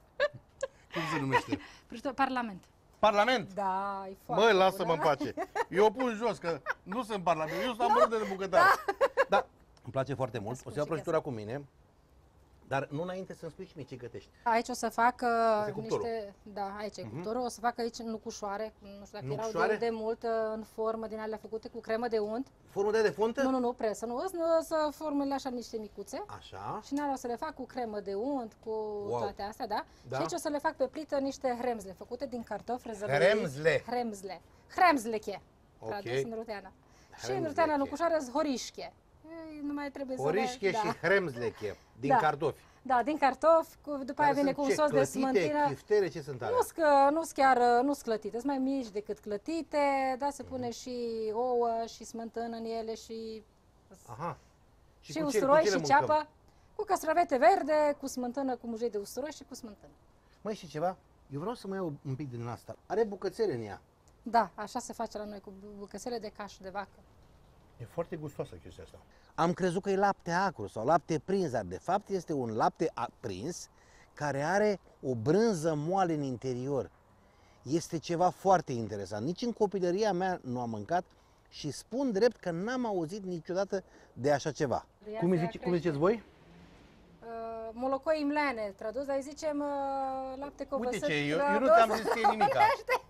Cum se numește? Prăjitură, Parlament. Parlament? Da, e foarte Măi, bună. lasă-mă în pace. Eu o pun jos, că nu sunt Parlament, eu sunt amărât de bucătar. Da, îmi place foarte mult, o să iau prăjitura cu mine, dar nu înainte să-mi spui și mie ce gătești. Aici o să fac cuptorul. niște... Da, aici e cuptorul. O să fac aici nucușoare. Nu știu dacă Nucușoare? erau de mult în formă din alea făcute cu cremă de unt. Formă de fontă? Nu, presă. Nu, să formele așa niște micuțe. Așa. Și în alea o să le fac cu cremă de unt, cu toate astea, da? Da. Și aici o să le fac pe plită niște hremzle făcute din cartofi răzăbăiți. Hremzle? Hremzle. Hremzle, Ok. tradus în ruteană. Și în Hremzleche. ruteană nucușoară horișche. Nu mai trebuie Horișche să... și hremzleche, din Da. cartofi. Da, din cartofi, după aia Care vine sunt cu un ce, sos de clătite, smântână. chiftere, ce sunt alea? Nu sunt clătite, sunt mai mici decât clătite, da, se pune și ouă și smântână în ele și Aha. și cu usturoi ce le și mâncăm? ceapă, cu castravete verde, cu smântână, cu mujei de usturoi și cu smântână. Mai și ceva? Eu vreau să mai iau un pic din asta. Are bucățele în ea. Da, așa se face la noi, cu bucățele de caș de vacă. E foarte gustoasă chestia asta. Am crezut că e lapte acru sau lapte prins, dar de fapt este un lapte prins care are o brânză moale în interior. Este ceva foarte interesant. Nici în copilăria mea nu am mâncat și spun drept că n-am auzit niciodată de așa ceva. Cum ziceți voi? Molocoi imlene, tradus, dar îi zicem lapte covăsăt. Uite ce, eu nu ți-am zis că e nimica.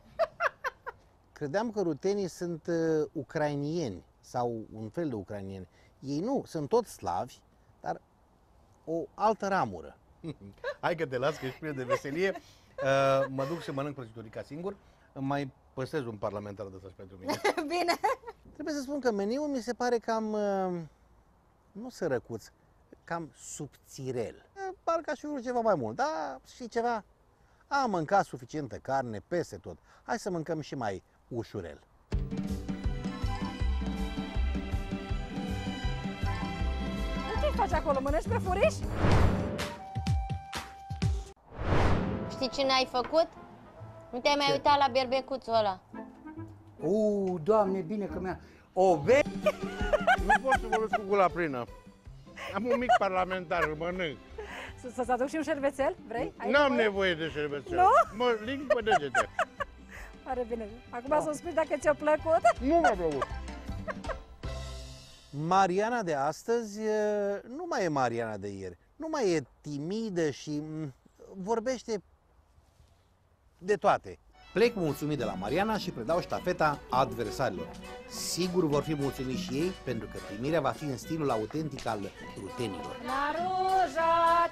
Credeam că rutenii sunt ucrainieni sau un fel de ucrainieni. Ei nu, sunt toți slavi, dar o altă ramură. Hai că te las, că ești plin de veselie. Mă duc să mănânc prăjiturica singur. Îmi mai păstrez un parlamentar de ăsta pentru mine. Bine. Trebuie să spun că meniul mi se pare cam, nu sărăcuț, cam subțirel. Parcă aș fi vrut ceva mai mult, dar și ceva. Am mâncat suficientă carne peste tot. Hai să mâncăm și mai ușurel. Ce faci acolo? Mănânci prăfuriș? Știi ce n-ai făcut? Nu te-ai mai uitat la berbecuțul ăla. Doamne, bine că mi-a... O vezi? Nu pot să vorbesc cu gura plină. Am un mic parlamentar, îl mănânc. Să-ți aduc și un șervețel? Vrei? N-am nevoie de șervețel. Nu? Mă ling pe degete. Pare bine. Acum să-mi spui dacă ți-a plăcut. Nu mi-a plăcut. Mariana de astăzi nu mai e Mariana de ieri. Nu mai e timidă și vorbește de toate. Plec mulțumit de la Mariana și predau ștafeta adversarilor. Sigur vor fi mulțumiți și ei, pentru că primirea va fi în stilul autentic al rutenilor. La ruja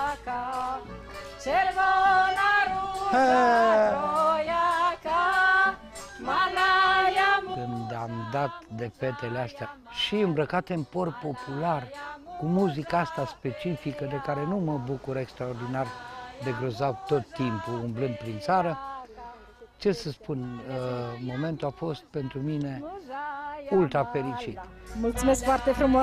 troiaca, cervona ruja troiaca, dat de fetele astea și îmbrăcate în port popular, cu muzica asta specifică de care nu mă bucur extraordinar de grozav tot timpul, umblând prin țară. Ce să spun, momentul a fost pentru mine ultra fericit. Mulțumesc foarte frumos!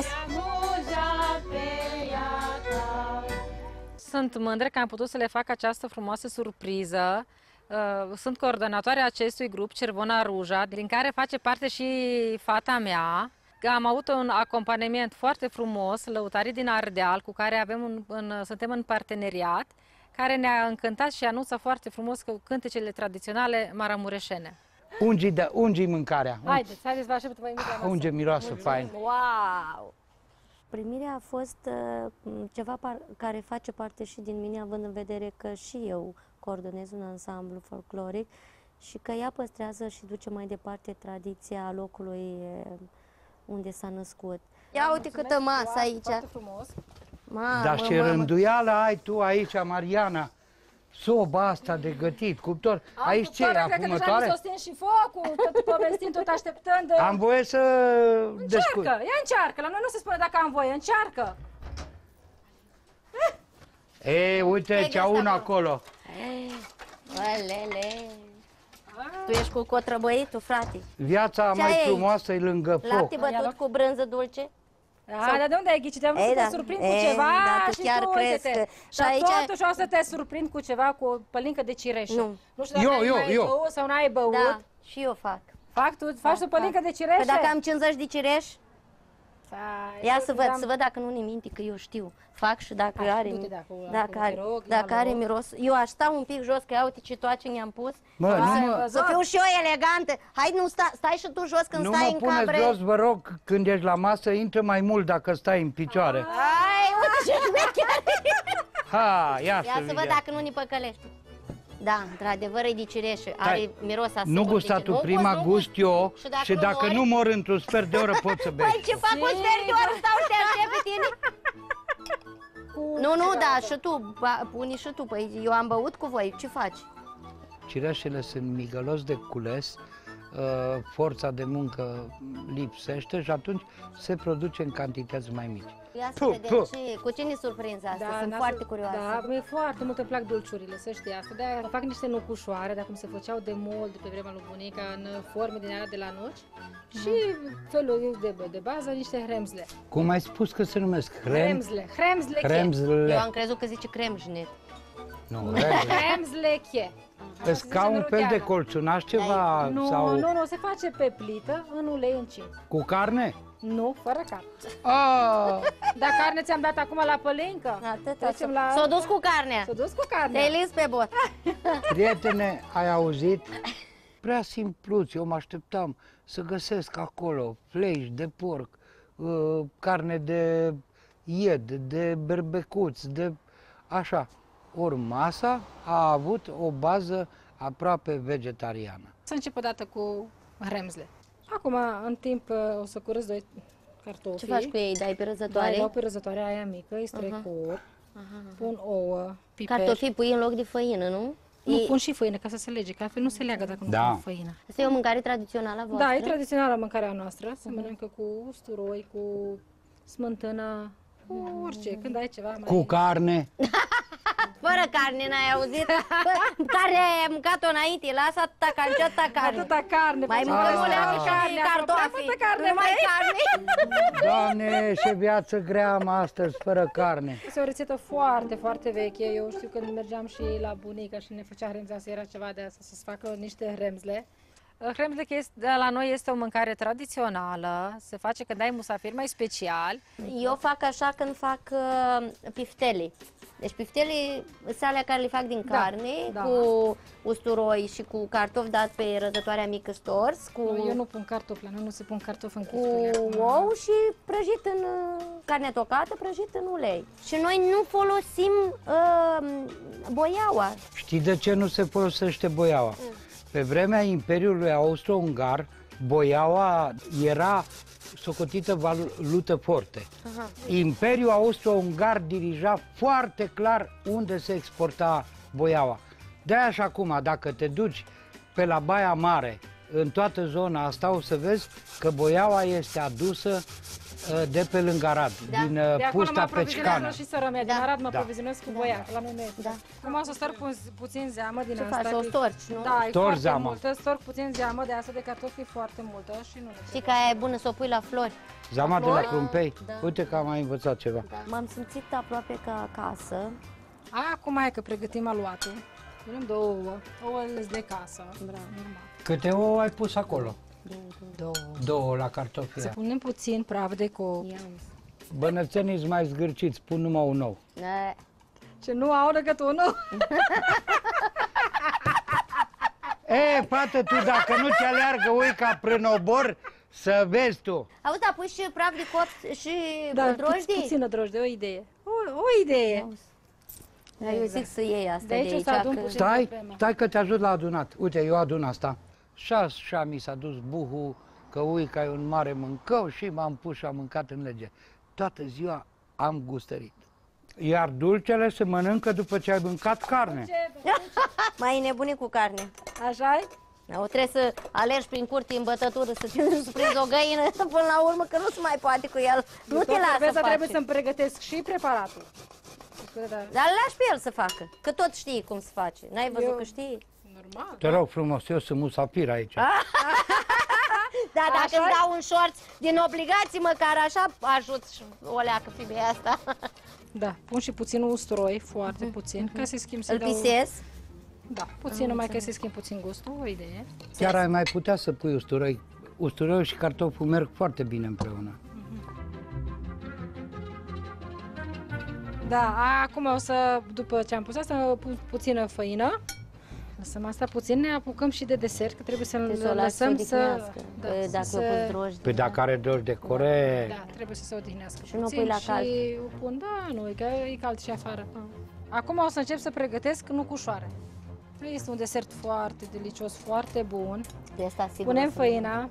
Sunt mândră că am putut să le fac această frumoasă surpriză. Sunt coordonatoarea acestui grup, Cervona Ruja, din care face parte și fata mea. Am avut un acompaniament foarte frumos, lăutarii din Ardeal, cu care suntem în parteneriat, care ne-a încântat și anunță foarte frumos cu cântecele tradiționale maramureșene. Ungi mâncarea. Haideți, vă aștept, vă invit la masă. Unge miroasă fain. Wow! Primirea a fost ceva care face parte și din mine, având în vedere că și eu coordonez un ansamblu folcloric și că ea păstrează și duce mai departe tradiția locului unde s-a născut. Ia uite câtă masă aici! Foarte frumos! Dar ce rânduială ai tu aici, Mariana? Soba asta de gătit, cuptor. Aici ce e, afumătoare? Am să și focul, tot povestind, tot așteptând. Am voie să Încearcă, ia încearcă, la noi nu se spune dacă am voie, încearcă. Ei, uite, ce-a unul acolo. Alele. Tu ești cu cotrăbăitul, frate. Viața mai frumoasă e lângă foc. Lapte bătut cu brânză dulce? Dar de unde ai ghicit? Am vrut să te surprind cu ceva și chiar tu uite-te. Și totuși o să te surprind cu ceva, cu o pălincă de cireș. Nu știu dacă ai băut sau n-ai băut. Da, și eu fac. Faci o pălincă de cireș? Păi dacă am 50 de cireș, ia să văd dacă nu ne minti, că eu știu. Fac și dacă are miros. Eu aș sta un pic jos, că ia uite ce toace ne-am pus. Să fiu și eu elegantă. Hai, nu stai și tu jos când stai în cabre. Nu mă puneți jos, vă rog, când ești la masă, intră mai mult dacă stai în picioare. Hai, uite ce șmecher. Ia să văd dacă nu ne păcălești. Da, într-adevăr e de cireș, are miros asupra. Nu gusta tu prima, gust eu și dacă nu mor într-un sfert de oră pot să bei. Păi ce fac un sfert de oră, stau și te aștept pe tine? Nu, da, și tu, puni și tu, păi eu am băut cu voi, ce faci? Cireșele sunt migălos de cules, forța de muncă lipsește și atunci se produce în cantități mai mici. Ia să vedem cu ce ne surprinzi asta, sunt foarte curioasă. Da, mie foarte mult îmi plac dulciurile, să știi asta. De-aia fac niște nucușoare, de cum se făceau de mult, de pe vremea lui bunica, în forme din alea de la nuci. Și felul de bază, niște hremzle. Cum ai spus că se numesc? Hremzle. Eu am crezut că zice cremjnet. Nu, hremzleche. Îți ca un fel de colțunaș ceva? Nu, se face pe plită, în ulei încins. Cu carne? Nu, fără carne. Dar carne ți-am dat acum la pălincă. S-a dus cu carnea. Te-ai lins pe bot. Prietene, ai auzit? Prea simpluț, eu mă așteptam să găsesc acolo fleiș de porc, carne de ied, de berbecuț, de așa. Ori masa a avut o bază aproape vegetariană. Să încep odată cu hremzle. Acum, în timp, o să curăț 2 cartofi. Ce faci cu ei? Dai pe răzătoare? Da, dau pe răzătoare aia mică, îi strecur, pun ouă, piper. Cartofii pui în loc de făină, nu? Nu, pun și făină ca să se lege, că altfel nu se leagă dacă nu pun făină. Asta e o mâncare tradițională a voastră? Da, e tradițională mâncarea noastră. Se mănâncă cu usturoi, cu smântână, cu orice, când ai ceva mai... Cu carne? Fără carne, n-ai auzit? Care ai mâncat-o înainte, lasă atâta carne. Atâta carne. Mai mâncăm o leacă și cartofi. Numai carne. Doamne, ce viață grea am astăzi, fără carne. Este o rețetă foarte, foarte veche. Eu știu când mergeam și la bunica și ne făcea hremzle, era ceva de asta, să-ți facă niște hremzle. Hremzle la noi este o mâncare tradițională, se face când ai musafiri mai special. Eu fac așa când fac piftele. Deci piftele sunt alea care le fac din carne, cu usturoi și cu cartofi dat pe răzătoarea mică stors. Eu nu pun cartofi, la noi nu se pun cartofi în piftele. Cu ou și prăjit în carne tocată, prăjit în ulei. Și noi nu folosim boiaua. Știi de ce nu se folosește boiaua? Pe vremea Imperiului Austro-Ungar, boiaua era socotită valută forte. Imperiul Austro-Ungar dirija foarte clar unde se exporta boiaua. De-aia și acum, dacă te duci pe la Baia Mare în toată zona asta o să vezi că boiaua este adusă de pe lângă Arad, din De acolo Pusta mă Pecicană. aprovizionează și sora mea, din Arad mă Da. aprovizionez cu boia, că la noi nu e. Da. Acum o să storc puțin zeamă din Ce asta. faci, o că- storci, nu? Da, e Storci foarte zeamă. multă, storc puțin zeamă, de asta de cartofi e foarte multă și nu. Știi că aia e bună să o pui la flori. Zama de la Flori? Crumpei. Da. Uite că am mai învățat ceva. M-am simțit aproape ca acasă. Acum hai că pregătim aluatul. Punem 2 ouă, ouăle de casă. Normal. Câte ouă ai pus acolo? 2. 2 la cartofi. Să punem puțin praf de copt. Bănățenii mai zgârciți, pun numai un ou. Ce nu au decât unul. E, fată, tu dacă nu te aleargă uica prin obor, să vezi tu. Auzi, da, pui și praf de copt și Da, drojdii? puțină drojdie, o idee. O idee. Da, eu zic să iei asta De aici o să adun că... puțin. Stai că te ajut la adunat. Uite, eu adun asta. Și așa mi s-a dus buhul, că uica e un mare mâncău și m-am pus și am mâncat în lege. Toată ziua am gustărit. Iar dulcele se mănâncă după ce ai mâncat carne. Mai e nebunit cu carne. Așa-i? Da, o trebuie să alergi prin curte în bătătură, să te prinzi o găină până la urmă, că nu se mai poate cu el. Nu te lasă face. Trebuie să-mi pregătesc și preparatul. Dar îl lași pe el să facă, că tot știi cum se face. N-ai văzut că știi? Normal. Te rog frumos, eu sunt musafir aici. Da, dacă îmi dau un șorț din obligații, măcar așa ajut și o leacă femeia asta. Da, pun și puțin usturoi, foarte puțin, ca să-i schimb. Îl pisez? Da, puțin numai ca să-i schimb puțin gustul, o idee. Chiar ai mai putea să pui usturoi. Usturoiul și cartoful merg foarte bine împreună. Da, acum o să, după ce am pus asta, pun puțină făină. Lăsăm asta puțin, ne apucăm și de desert, că trebuie să-l lăsăm să... Da, dacă eu pus drojdie. Păi dacă are drojdie de core... Da, trebuie să se odihnească și nu puțin pui la cald. și o pun, da, nu, că e cald și afară. Acum o să încep să pregătesc nucușoare. Este un desert foarte delicios, foarte bun. De asta, sigur, Punem făina.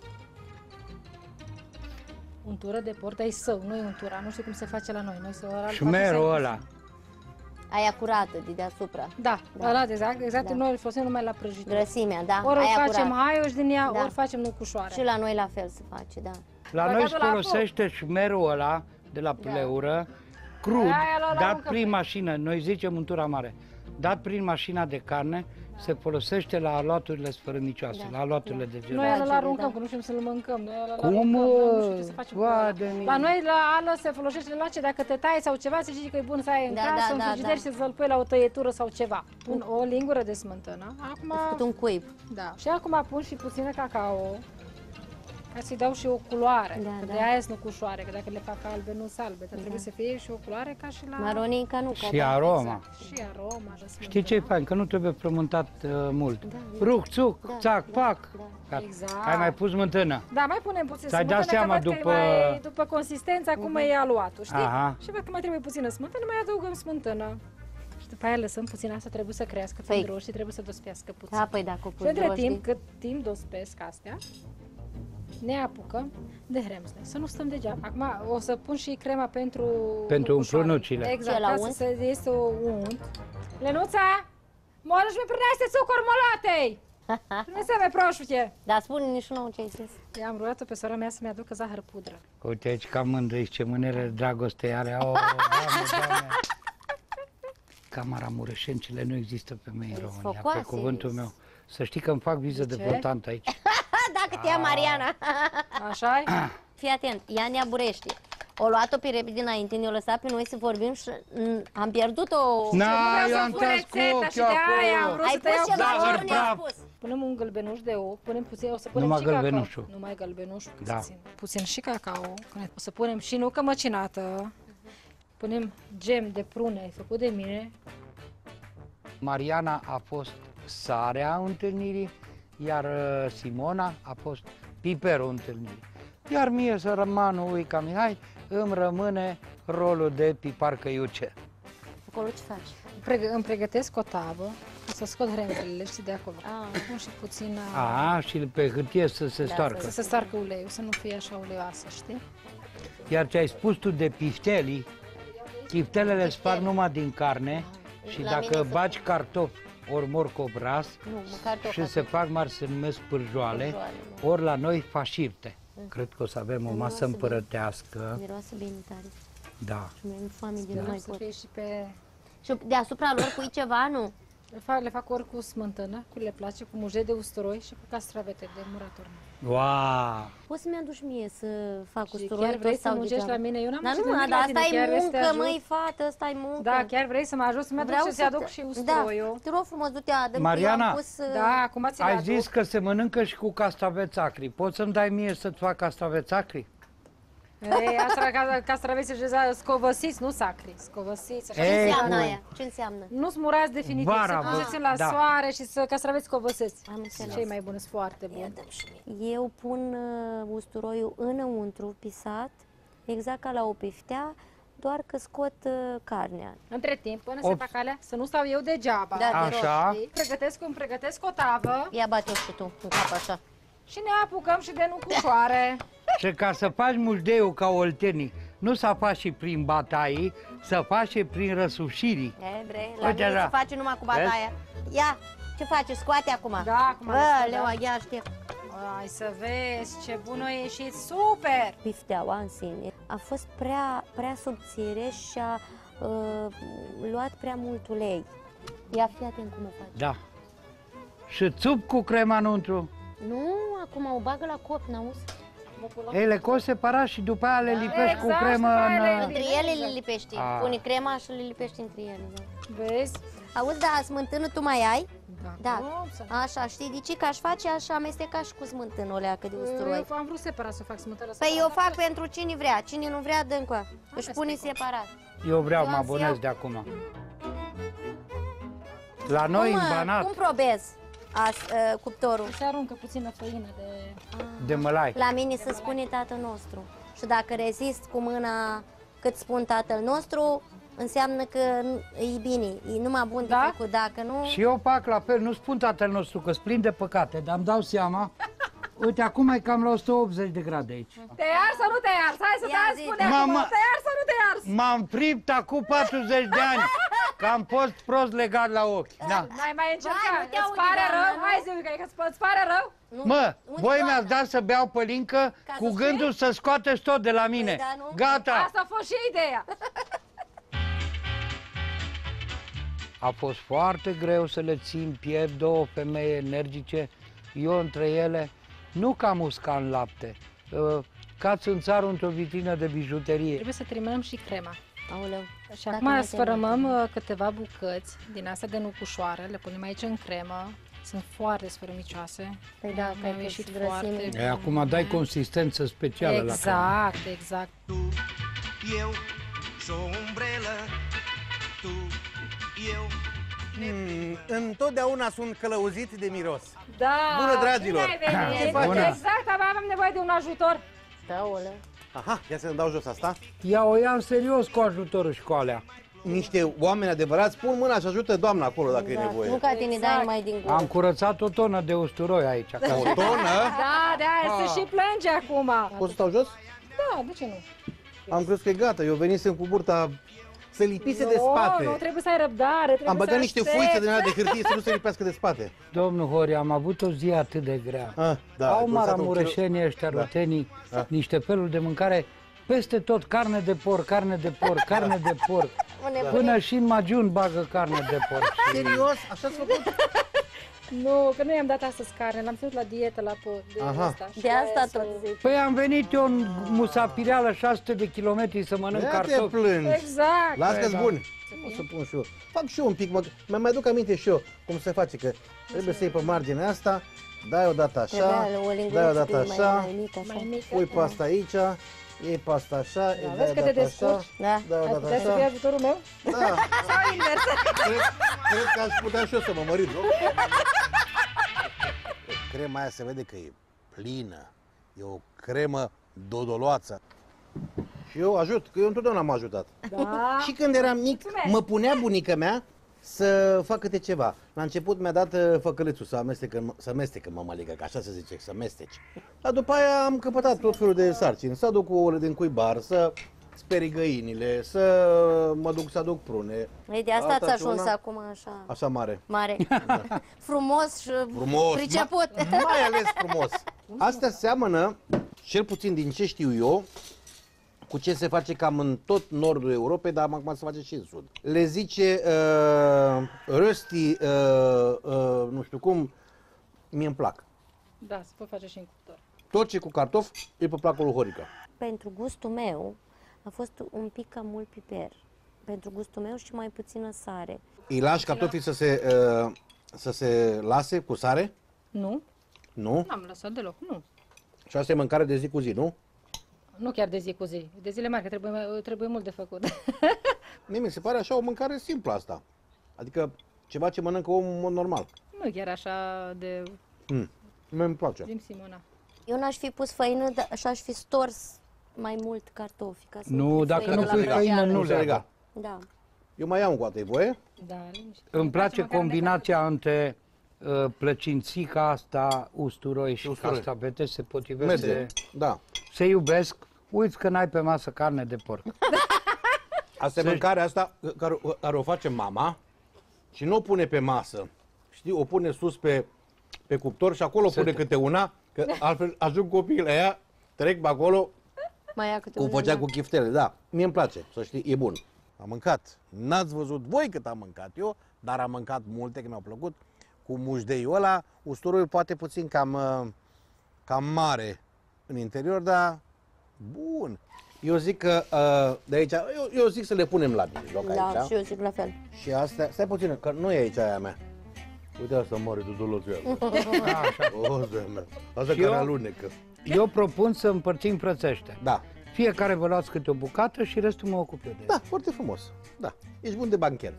Untură de porc, dar e său, nu e untura, nu știu cum se face la noi. Șmerul ăla. Aia curată, de deasupra. Da, ăla, exact, Da. noi îl folosim numai la prăjitură. Grăsimea, da, Ori aia facem curată. haioși din ea, Da. ori facem nucușoare. Și la noi la fel se face, da. La noi se folosește șmerul ăla de la pleură, crud, dat prin mașină, noi zicem untura mare, dat prin mașina de carne, se folosește la aluaturile sfărâmicioase, la aluaturile de genul. Noi îl aruncăm, că nu știm să-l mâncăm. Noi îl Cum, aruncăm, nu știu ce să facem cu ăla. Vadă-mi. La noi la ală se folosește la ce dacă te tai sau ceva, se zice că e bun să ai în casă, în frigider și să-l pui la o tăietură sau ceva. Pun o lingură de smântână. Acum făcut un cuib. Da. Și acum pun și puțină cacao. Ca să-i dau și o culoare. Da, că da. de aia sunt nucușoare, că dacă le fac albe, nu sunt albe. Dar trebuie să fie și o culoare ca și la... Maronica nu. Și aroma. Și aroma. Știi ce e fain? Că nu trebuie frământat mult. Ruc, țuc, țac, pac. Gata. Exact. Ai mai pus smântână. Da, mai punem puțin Ți-ai dat smântână, seama că văd că după- e mai, după consistența cum e aluatul, știi? Aha. Și văd că mai trebuie puțină smântână, mai adăugăm smântână. Și după aia lăsăm puțin, asta trebuie să crească Păi. păi. Și trebuie să dospească puțin. Da, păi dacă o Și pus între drojdie. timp, cât timp dospesc astea, ne apucăm de hremsle. Să nu stăm degeaba. Acum o să pun și crema pentru umplunucile. Exact, Ce, la ca să unt? se este o unt. Lenuța, morăși mi prinește țucur molatei! Prinește mai proșuche! Dar spune nici nouă ce ai zis. I-am rugat-o pe sora mea să-mi aducă zahăr pudră. Uite aici cam mândră, aici ce mânere de dragoste are. Oh, doamne. Camara Mureșencile nu există femei în România, pe sfocoase. cuvântul meu. Să știi că îmi fac viză de ce? votant aici. Dacă te ia Mariana. Așa-i? Fii atent, ea ne aburește. O luat-o pe repede înainte, ne-o lăsat pe noi să vorbim și am pierdut-o. Na, eu am tras cu ochiul acolo. Ai pus ceva Zahăr ce nu ne-a praf. spus. Punem un gălbenuș de ou, punem puțin, o să punem Numai și cacao. gălbenușul. Numai gălbenușul, Da. puțin și cacao. O să punem și nucă măcinată. Punem gem de prune făcut de mine. Mariana a fost sarea întâlnirii, iar Simona a fost piperul întâlnirii. Iar mie, sărămanul Uica Mihai, îmi rămâne rolul de pipar căiuce. Acolo ce faci? Îmi pregătesc o tavă, o să scot hremblele, știi, de acolo. Pun și puțină... A, și pe hârtie să se stoarcă. Să se stoarcă uleiul, să nu fie așa uleioasă, știi? Iar ce ai spus tu de pifteli, chiftelele se fac numai din carne și La dacă mine se bagi cartofi ori morcobras și se fac mari, se numesc pârjoale, ori la noi fașirte. Cred că o să avem o masă împărătească. Miroase bine tare. Da. Și mi-e foame de nu mai pot. Și pe... Și deasupra lor pui ceva, nu? Le fac ori cu smântână, cu le place, cu mușet de usturoi și cu castravete de murator. Wow! Poți să-mi aduci mie să fac Și usturoi chiar vrei tot să sau muncești degeaba? la mine? Eu n-am Dar muncit nu, nimic dar la tine, asta e chiar vrei să te muncă, ajut? măi, fată, asta e muncă. Da, chiar vrei să mă ajut să-mi aduc și să-i aduc și usturoiul? Da, te rog frumos, du-te, Adam, Mariana, că eu am pus... Da, acum ți-l ai aduc. zis că se mănâncă și cu castraveți acri. Poți să-mi dai mie să-ți fac castraveți acri? Ei, castraveții scovăsiți, nu sacri, scovăsiți. Așa. Ce Ei, înseamnă bun. aia? Ce înseamnă? Nu smurați definitiv, Vara, să puneți la da. soare și să castraveți scovăseți. Am înțeles. Cei mai buni, sunt foarte buni. Eu pun usturoiul înăuntru, pisat, exact ca la o piftea, doar că scot carnea. Între timp, până se fac alea, să nu stau eu degeaba. Da, te rog. Așa. Îmi pregătesc o tavă Ia bate-o și tu în cap așa. și ne apucăm și de nucușoare. Și ca să faci mușdeiul ca oltenii, nu să faci și prin bataii, să faci și prin răsușirii. E, bre, la Uite mine așa. se face numai cu bataia. Ia, ce faci? Scoate acum. Da, acum Bă, lăsăm, Leu, da. ia știe. Ai să vezi ce bun a ieșit, super! Pifteaua în sine a fost prea subțire și a luat prea mult ulei. Ia, fii atent cum o faci. Da. Și țup cu crema înăuntru. Nu, acum o bagă la cop, n-auzi? Ei, le coți separat și după aia le lipești cu Exact, cremă după aia în... le- Între ele le lipești. A. Pune crema și le lipești între ele. Da. Vezi? Auzi, da, smântână tu mai ai? Da. Cum să nu? Așa, știi de ce? Că aș face așa amesteca și cu smântână o leacă de usturoi. Eu am vrut separat să fac smântână. Păi eu fac pentru cine vrea. Cine nu vrea, dă încoa. Își pune separat. Eu vreau, Eu mă am să abonez iau- de acum. La noi, în Banat, Cum probez cuptorul? Se aruncă puțină făină de... de mălai. La mine se spune Tatăl nostru. Și dacă rezist cu mâna cât spun Tatăl nostru, înseamnă că e bine, e numai bun de făcut. Dacă nu... Și eu fac la fel, nu spun Tatăl nostru, că sunt plin de păcate, dar îmi dau seama. Uite, acum e cam la 180 de grade aici. Te iar sau nu te iar? Hai să te spune acum, Mama- te iar sau nu te iar? M-am fript acum 40 de ani, că am fost prost legat la ochi. Da. Mai încerca, nu te îți aude, pare doamnă, rău? nu? Hai zi, că îți pare rău? Mă, unde voi doamnă? mi-ați dat să beau pălincă cu să gândul să scoateți tot de la mine. Păi da, nu? Gata! Asta a fost și ideea. A fost foarte greu să le țin piept, două femei energice, eu între ele, nu ca musca în lapte, ca țânțarul într-o vitrină de bijuterie. Trebuie să terminăm și crema. Aoleu. Și Dacă acum mai sfărâmăm câteva bucăți din astea de nucușoare, le punem aici în cremă. Sunt foarte sfărâmicioase. Păi da, mi-au că ieșit sunt grăsime. foarte E, acum dai consistență specială la cremă. Exact, exact. Eu și o umbrelă, tu, eu. Întotdeauna sunt călăuzit de miros. Da! Bună, dragilor! Bine ai venit! Ce faceți? Exact, aveam nevoie de un ajutor. Da, oleu. Aha, ia să-mi dau jos asta. O ia în serios cu ajutorul școalea. Niște oameni adevărați pun mâna și ajută doamna acolo dacă e Da, nevoie. nu ca tine dai numai din gură. Am curățat o tonă de usturoi aici. acasă. O tonă? Da, de aia se și plânge acum. Pot să stau jos? Da, de ce nu? Am crezut că e gata, eu venisem cu burta să lipise de spate. Nu, trebuie să ai răbdare, trebuie Am băgat să niște aștepți. fuițe din alea de hârtie să nu se lipească de spate. Domnul Horia, am avut o zi atât de grea. Da, Au ai curățat un maramureșenii ăștia, Da. rotenii, Da. niște feluri de mâncare, peste tot carne de porc, carne de porc, carne de porc. Până și în magiun bagă carne de porc. Serios? Așa s-a făcut? Nu, că nu i-am dat astăzi carne, l-am ținut la dietă la de Aha. asta. Și De asta să- tot zic. Păi am venit eu în musapireală 600 de kilometri să mănânc Ia te cartofi. plângi. Exact. Las că-s Da. bun. O să pun și eu. Fac și eu un pic, mai aduc aminte și eu cum se face, că trebuie să iei pe marginea asta, dai o dată așa, Trebuia o linguriță dai o dată mai- așa, mai mică, așa. Mai mică. pui pasta aici, iei pasta așa, îi dai Vezi o că te dată așa, descurci? Da. dai o Ai dată putea să fii așa. ajutorul meu? Da, Sau invers? cred că aș putea și eu să mă mărit, nu? Crema aia se vede că e plină, e o cremă dodoloață. Și eu ajut, că eu întotdeauna m-am ajutat. Da. Și când eram mic, Mulțumesc. mă punea bunica mea să fac câte ceva. La început mi-a dat făcălețul să amestecă mămăligă, că așa se zice, să mesteci. Dar după aia am căpătat tot felul de sarcini, să aduc ouăle din cuibar, să sperii găinile, să mă duc să aduc prune. Ei, de asta Alta ați și ajuns una- acum așa Așa mare. mare. Frumos și Frumos, priceput. mai ales frumos. Astea seamănă, cel puțin din ce știu eu, cu ce se face cam în tot nordul Europei, dar acum se face și în sud. Le zice rösti, nu știu cum, mie îmi plac. Da, se pot face și în cuptor. Tot ce cu cartofi e pe placul lui Horica. Pentru gustul meu a fost un pic cam mult piper. Pentru gustul meu și mai puțină sare. Îi lași cartofii să se lase cu sare? Nu, Nu? n-am lăsat deloc, nu. Și asta e mâncare de zi cu zi, nu? Nu chiar de zi cu zi, de zile mari, că trebuie mult de făcut. Mie mi se pare așa o mâncare simplă asta. Adică ceva ce mănâncă omul în mod normal. Nu chiar așa de... Mie îmi place. Din Simona. Eu n-aș fi pus făină și aș fi stors mai mult cartofi. Ca să Nu, fie dacă făină nu la pui prăjeală. făină, nu se le lega. Da. Eu mai iau încă o voie? Da, Îmi place combinația între plăcințica asta, usturoi și Usturoi. castraveți, se potrivește. Merge, da. Se iubesc, uiți că n-ai pe masă carne de porc. Asta e mâncarea asta care o face mama și nu o pune pe masă. Știi, o pune sus pe cuptor și acolo pune câte una, că altfel ajung copiii la ea, trec pe acolo, Mai ia câte cum unul, făcea da. cu chiftele. Da, mie îmi place, să știi, e bun. Am mâncat, n-ați văzut voi cât am mâncat eu, dar am mâncat multe, că mi-au plăcut, cu mușdeiul ăla, usturoiul poate puțin cam mare în interior, dar bun. Eu zic că de aici, eu zic să le punem la mijloc aici. Da, și eu zic la fel. Și astea, stai puțin, că nu e aici aia mea. Uite asta mare de doloțeală. Așa. Asta Și care eu- alunecă. Eu propun să împărțim frățește. Da. Fiecare vă luați câte o bucată și restul mă ocup eu de el. Da, foarte frumos. Da, ești bun de bancher.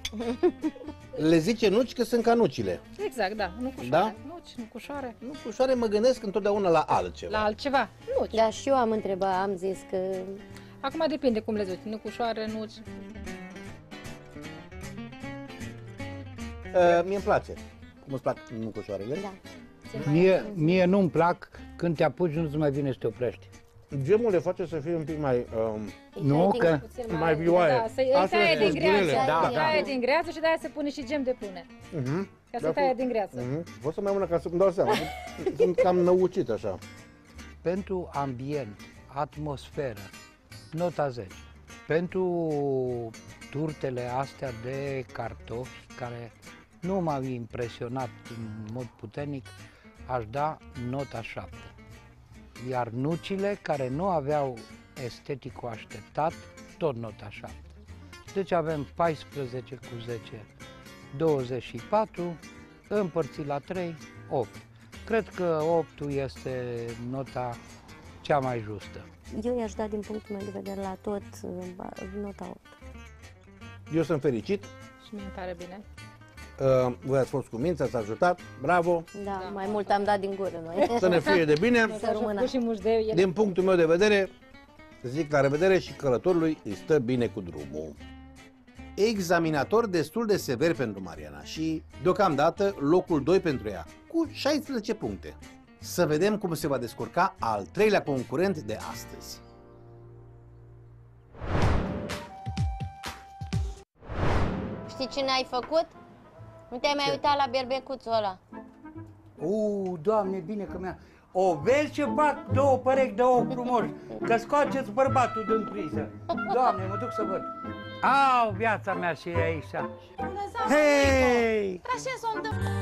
Le zice nuci că sunt ca nucile. Exact, da, nucușoare. Da? Nuci, nucușoare. Nucușoare mă gândesc întotdeauna la altceva. La altceva, nuci. Da, și eu am întrebat, am zis că... Acum depinde cum le zici, nucușoare, nuci. Mie îmi place. Cum îți plac nucușoarele? Da. Mie nu-mi plac când te apuci, nu-ți mai vine să te oprești. Gemul le face să fie un pic mai... Nu, că... mai vioaie. Da, să-i Astfel taie sunt din greață. zilele. Da, Îi da. taie din greață și de-aia se pune și gem de pune. Ca să taie din greață. Vă să mai mână ca să-mi dau seama. Sunt cam năucit așa. Pentru ambient, atmosferă, nota 10. Pentru turtele astea de cartofi, care nu m-au impresionat în mod puternic, aș da nota 7. Iar nucile, care nu aveau esteticul așteptat, tot nota 7. Deci avem 14 cu 10, 24, împărțit la 3, 8. Cred că 8-ul este nota cea mai justă. Eu i-aș da din punctul meu de vedere la tot nota 8. Eu sunt fericit. Și mi-e tare bine. Voi ați fost cuminți, ați ajutat. Bravo. Da, mai mult am dat din gură noi. Să ne fie de bine. Să rămână. Și mușdeu, e... Din punctul meu de vedere, zic la revedere și călătorului îi stă bine cu drumul. Examinator destul de sever pentru Mariana și, deocamdată, locul 2 pentru ea, cu 16 puncte. Să vedem cum se va descurca al treilea concurent de astăzi. Știi cine ai făcut? Nu te-ai mai uitat la berbecuțul ăla? Doamne, bine că mi-a... O, vezi ce fac două perechi de ochi frumoși, că scoaceți bărbatul din priză. Doamne, mă duc să văd. Au, viața mea și e aici. Hei! Dar ce s-a întâmplat?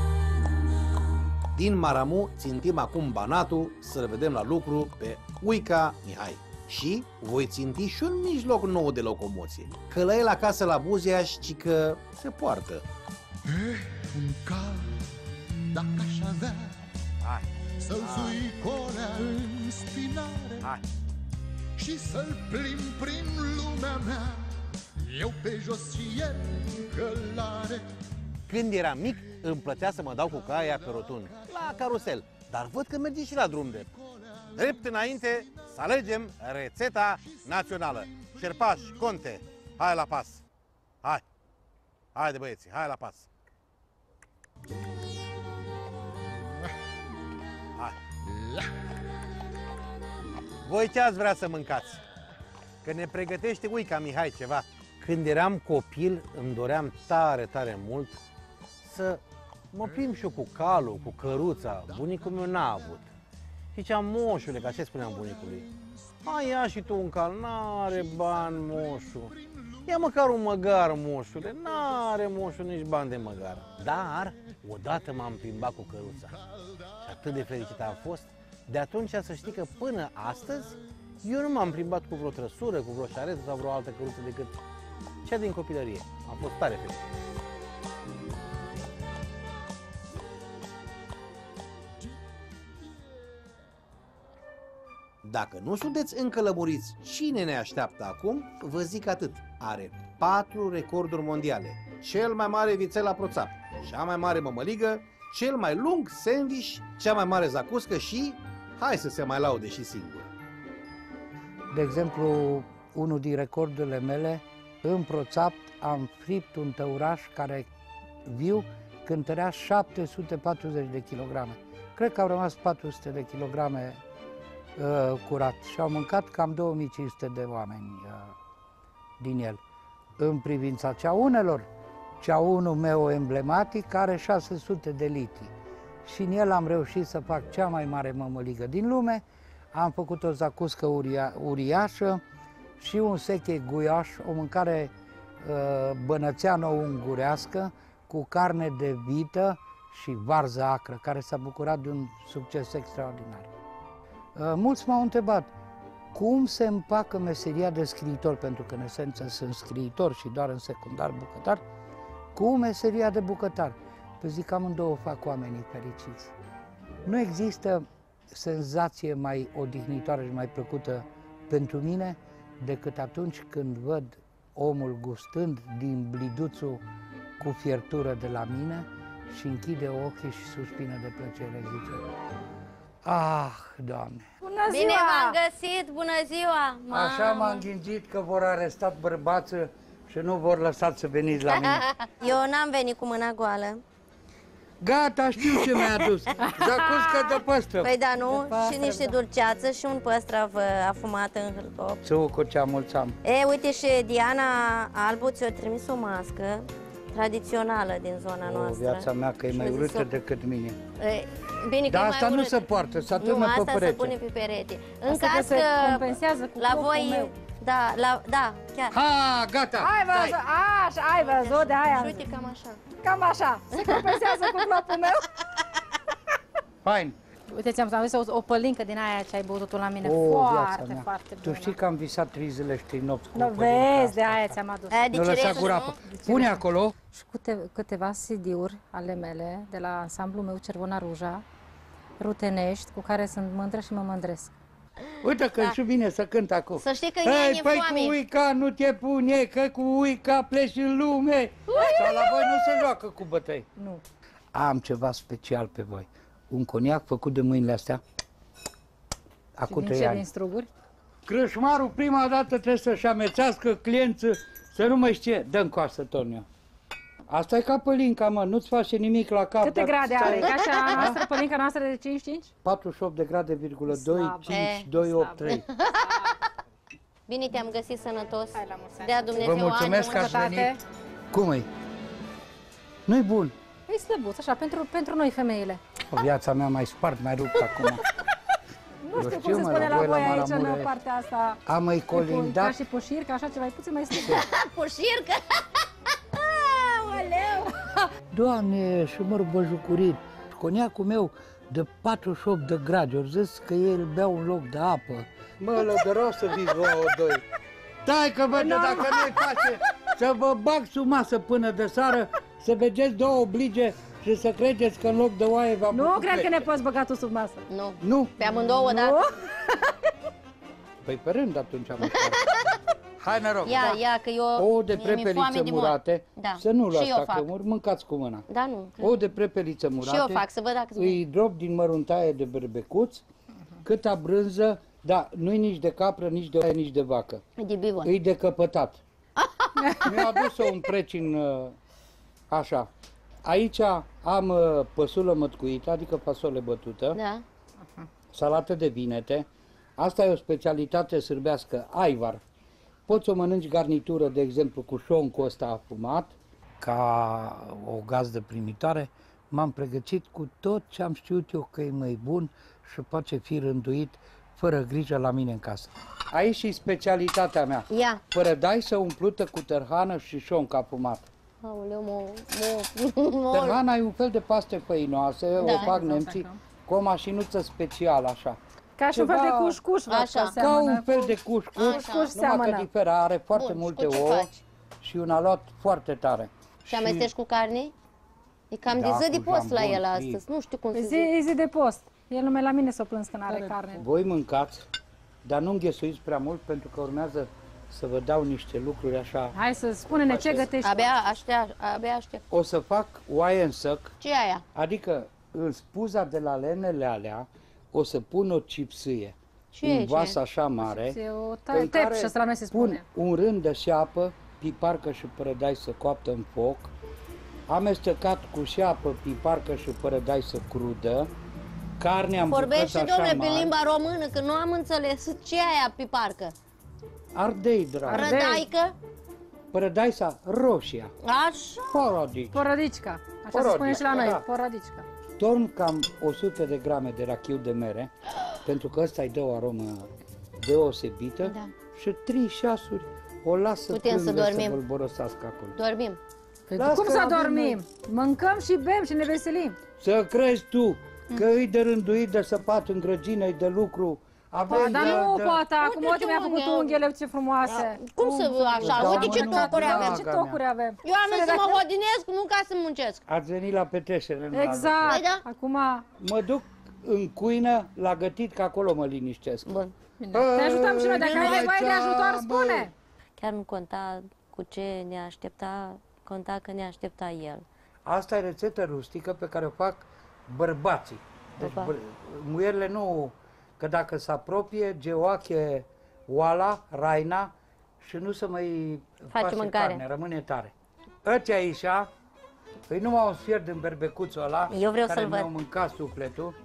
Din Maramu țintim acum Banatul să-l vedem la lucru pe Uica Mihai. Și voi ținti și un mijloc nou de locomoție, că la el acasă la Buziaș, ci că se poartă. Un cal, dacă aș avea, să-l sui colea în spinare și să-l plimb prin lumea mea, eu pe jos și el călare. Când eram mic, îmi plăcea să mă dau cu caia pe rotund, la carusel, dar văd că merge și la drum drept. Drept înainte, să alegem rețeta națională. Șerpaș, Conte, hai la pas! Hai! Haide băieții, hai la pas! Hai! Voi ce ați vrea să mâncați? că ne pregătește Uica Mihai ceva. Când eram copil, îmi doream tare, tare mult să mă plimb și eu cu calul, cu căruța. Bunicul meu n-a avut. Ziceam, moșule, că așa spuneam bunicului. Hai, ia și tu un cal, n-are bani moșul. Ia măcar un măgar, moșule, n-are moșul nici bani de măgar. Dar, odată m-am plimbat cu căruța și atât de fericit am fost. De atunci, să știi că până astăzi, eu nu m-am plimbat cu vreo trăsură, cu vreo șaretă sau vreo altă căruță decât cea din copilărie. Am fost tare fericit. Dacă nu sunteți încă lămuriți cine ne așteaptă acum, vă zic atât. Are 4 recorduri mondiale. Cel mai mare vițel la proțap, cea mai mare mămăligă, cel mai lung sandwich, cea mai mare zacuscă și, hai să se mai laude și singur. De exemplu, unul din recordurile mele, în proțap am fript un tăuraș care viu cântărea 740 de kilograme. Cred că au rămas 400 de kilograme curat și au mâncat cam 2500 de oameni din el. În privința ceaunelor, ceaunul meu emblematic are 600 de litri și în el am reușit să fac cea mai mare mămăligă din lume. Am făcut o zacuscă uriașă și un seche guiaș, o mâncare bănățeană-ungurească cu carne de vită și varză acră, care s-a bucurat de un succes extraordinar. Mulți m-au întrebat cum se împacă meseria de scriitor, pentru că în esență sunt scriitor și doar în secundar bucătar, cu meseria de bucătar. Păi zic, amândouă fac oamenii fericiți. Nu există senzație mai odihnitoare și mai plăcută pentru mine decât atunci când văd omul gustând din bliduțul cu fiertură de la mine și închide ochii și suspină de plăcere, zice: ah, Doamne! Bună ziua! Bine v-am găsit! Bună ziua! Mamă. Așa m-am înghințit că vor arestat bărbață și nu vor lăsat să veniți la mine. Eu n-am venit cu mâna goală. Gata, știu ce mi-a adus. Zacuscă de păstrăv. Păi da, nu? Și niște dulceață și un păstrăv afumat în hârtop. Țucu, ce mulți am. E, uite, și Diana Albu ți-a trimis o mască tradițională din zona noastră. Viața mea, că e mai urâtă decât mine. Bine, dar asta nu se poartă, se atârnă pe perete. Nu, asta se pune pe perete. În asta caz se că compensează cu la voi, meu. da, da, chiar. Ha, gata! Ai văzut, așa, ai văzut, de aia. Și uite, cam așa. Cam așa, se compensează cu glopul meu. Fain. Uite, ți-am zis o pălincă din aia ce ai băut tu la mine, foarte, foarte bună. Tu știi că am visat 3 zile și 3 nopți cu vezi, de aia ți-am adus. Nu lăsa gura apă. Pune acolo. Și câteva CD-uri ale mele, de la ansamblul meu Cervona Ruja, rutenești, cu care sunt mândră și mă mândresc. Uite că și vine să cânt acum. Să știi că e păi cu Uica nu te pune, că cu Uica pleci în lume. Sau la voi nu se joacă cu bătăi. Nu. Am ceva special pe voi. Un coniac făcut de mâinile astea. Acum 3 ani. Din struguri? Crâșmarul prima dată trebuie să-și amețească clienții, să nu mai știe. Dă-mi coastă, Tonio. Asta e ca pălinca, mă, nu-ți face nimic la cap. Câte grade are? Ca așa noastră, pălinca noastră de 55? 48 de grade, 2,5,283. Bine te-am găsit sănătos. Dea Dumnezeu. Vă mulțumesc că ați venit. Cum e? Nu-i bun. E slăbuț, așa, pentru noi femeile. O viața mea mai spart, mai rupt acum. Nu știu cum se spune la voi aici, în partea asta. Am mai colindat. Ca și pușircă, așa ceva, e puțin mai slăbuț. Pușircă? Aoleu! Doamne, și măr băjucurit. Coniacul meu de 48 de grade, au zis că el bea un loc de apă. Mă, lădărau să vii vouă doi. Stai că văd, dacă nu-i face, să vă bag sub masă până de seară, să vedeți 2 oblige și să credeți că în loc de oaie v-am Nu cred că ne poți băga tu sub masă. Nu. Nu. Pe amândouă odată. Păi pe rând atunci am mâncat. Hai, noroc. Ia, că eu... Ouă de prepeliță murate, să nu luați tacâmuri, mâncați cu mâna. Da, nu. Ouă de prepeliță murate, și eu fac, să văd dacă îi drop din măruntaie de berbecuț, câta brânză, da, nu-i nici de capră, nici de oaie, nici de vacă. De bivon. E de căpătat. Mi-a adus-o un precin așa. Aici am păsulă mătcuită, adică fasole bătută, da. Salată de vinete. Asta e o specialitate sârbească, aivar. Poți să o mănânci garnitură, de exemplu, cu șoncul ăsta afumat. Ca o gazdă primitoare, m-am pregătit cu tot ce am știut eu că e mai bun și poate fi rânduit fără grijă la mine în casă. Aici și specialitatea mea. Ia. Părădaisă umplută cu tărhană și șonc afumat. Aoleu, Tărhana e un fel de paste făinoasă, Da. o fac nemții, cu o mașinuță specială, așa. Ca și un fel de cușcuș, văd Așa. că Ca seamănă un fel cu- de cușcuș, Cușcuș numai că seamănă. diferă, are foarte Bun, și multe cu ce ouă faci? și un aluat foarte tare. Și amesteci cu carne? E cam de Da, zi de cu post la jambon, el fric. astăzi. Nu știu cum să zic. E zi de post. El numai la mine s-o plâns că n-are carne. Voi mâncați, dar nu înghesuiți prea mult pentru că urmează să vă dau niște lucruri așa. Hai să spune-ne ce gătești. Abia aștept. O să fac oaie în săc, Ce e aia? adică în spuza de la lemnele alea o să pun o cipsâie. Ce e, Un vas ce? așa mare, E o în care tepșă, asta la noi se pun spune. un rând de șeapă, piparcă și părădaisă coaptă în foc, amestecat cu șeapă, piparcă și părădaisă crudă, carne am Vorbește, bucăți așa domnule, pe mari, limba română, că nu am înțeles. Ce e aia, piparcă? ardei, drag, Rădaică? părădaisa roșia, Așa. porodici. Porodicica. Așa se Porodica, spune și la noi, da. porodicica. Torn cam 100 de grame de rachiu de mere, pentru că ăsta îi dă o aromă deosebită, Da. și 3 șasuri o lasă Putem să pânză dormim. să bolborosească acolo. Dormim. Păi Las cum că să avem dormim? noi. Mâncăm și bem și ne veselim. Să crezi tu că îi de rânduit, de săpat în grădină, îi de lucru, avem Dar nu de... poate, acum Uite uite ce mi-a făcut mângă. unghiile, ce frumoase. Cum să așa? Da, Uite mă, ce nu, tocuri da, avem. Ce draga mea. tocuri avem. Eu am zis să mă hodinesc, nu ca să muncesc. Ați venit la petrecere. nu la Exact. Păi da. Acum, lucru. Mă duc în cuină la gătit, că acolo mă liniștesc. Bun. te ajutăm și noi. Dacă ai nevoie de ajutor, spune. Chiar nu conta cu ce ne aștepta, conta că ne aștepta el. Asta e rețetă rustică pe care o fac bărbații. Deci Opa. muierile nu, că dacă se apropie, geoache oala, raina și nu se mai face mâncare. carne, rămâne tare. Ăția aici, îi numai un sfert din berbecuțul ăla, Eu vreau care să-l mi-au văd. mâncat sufletul.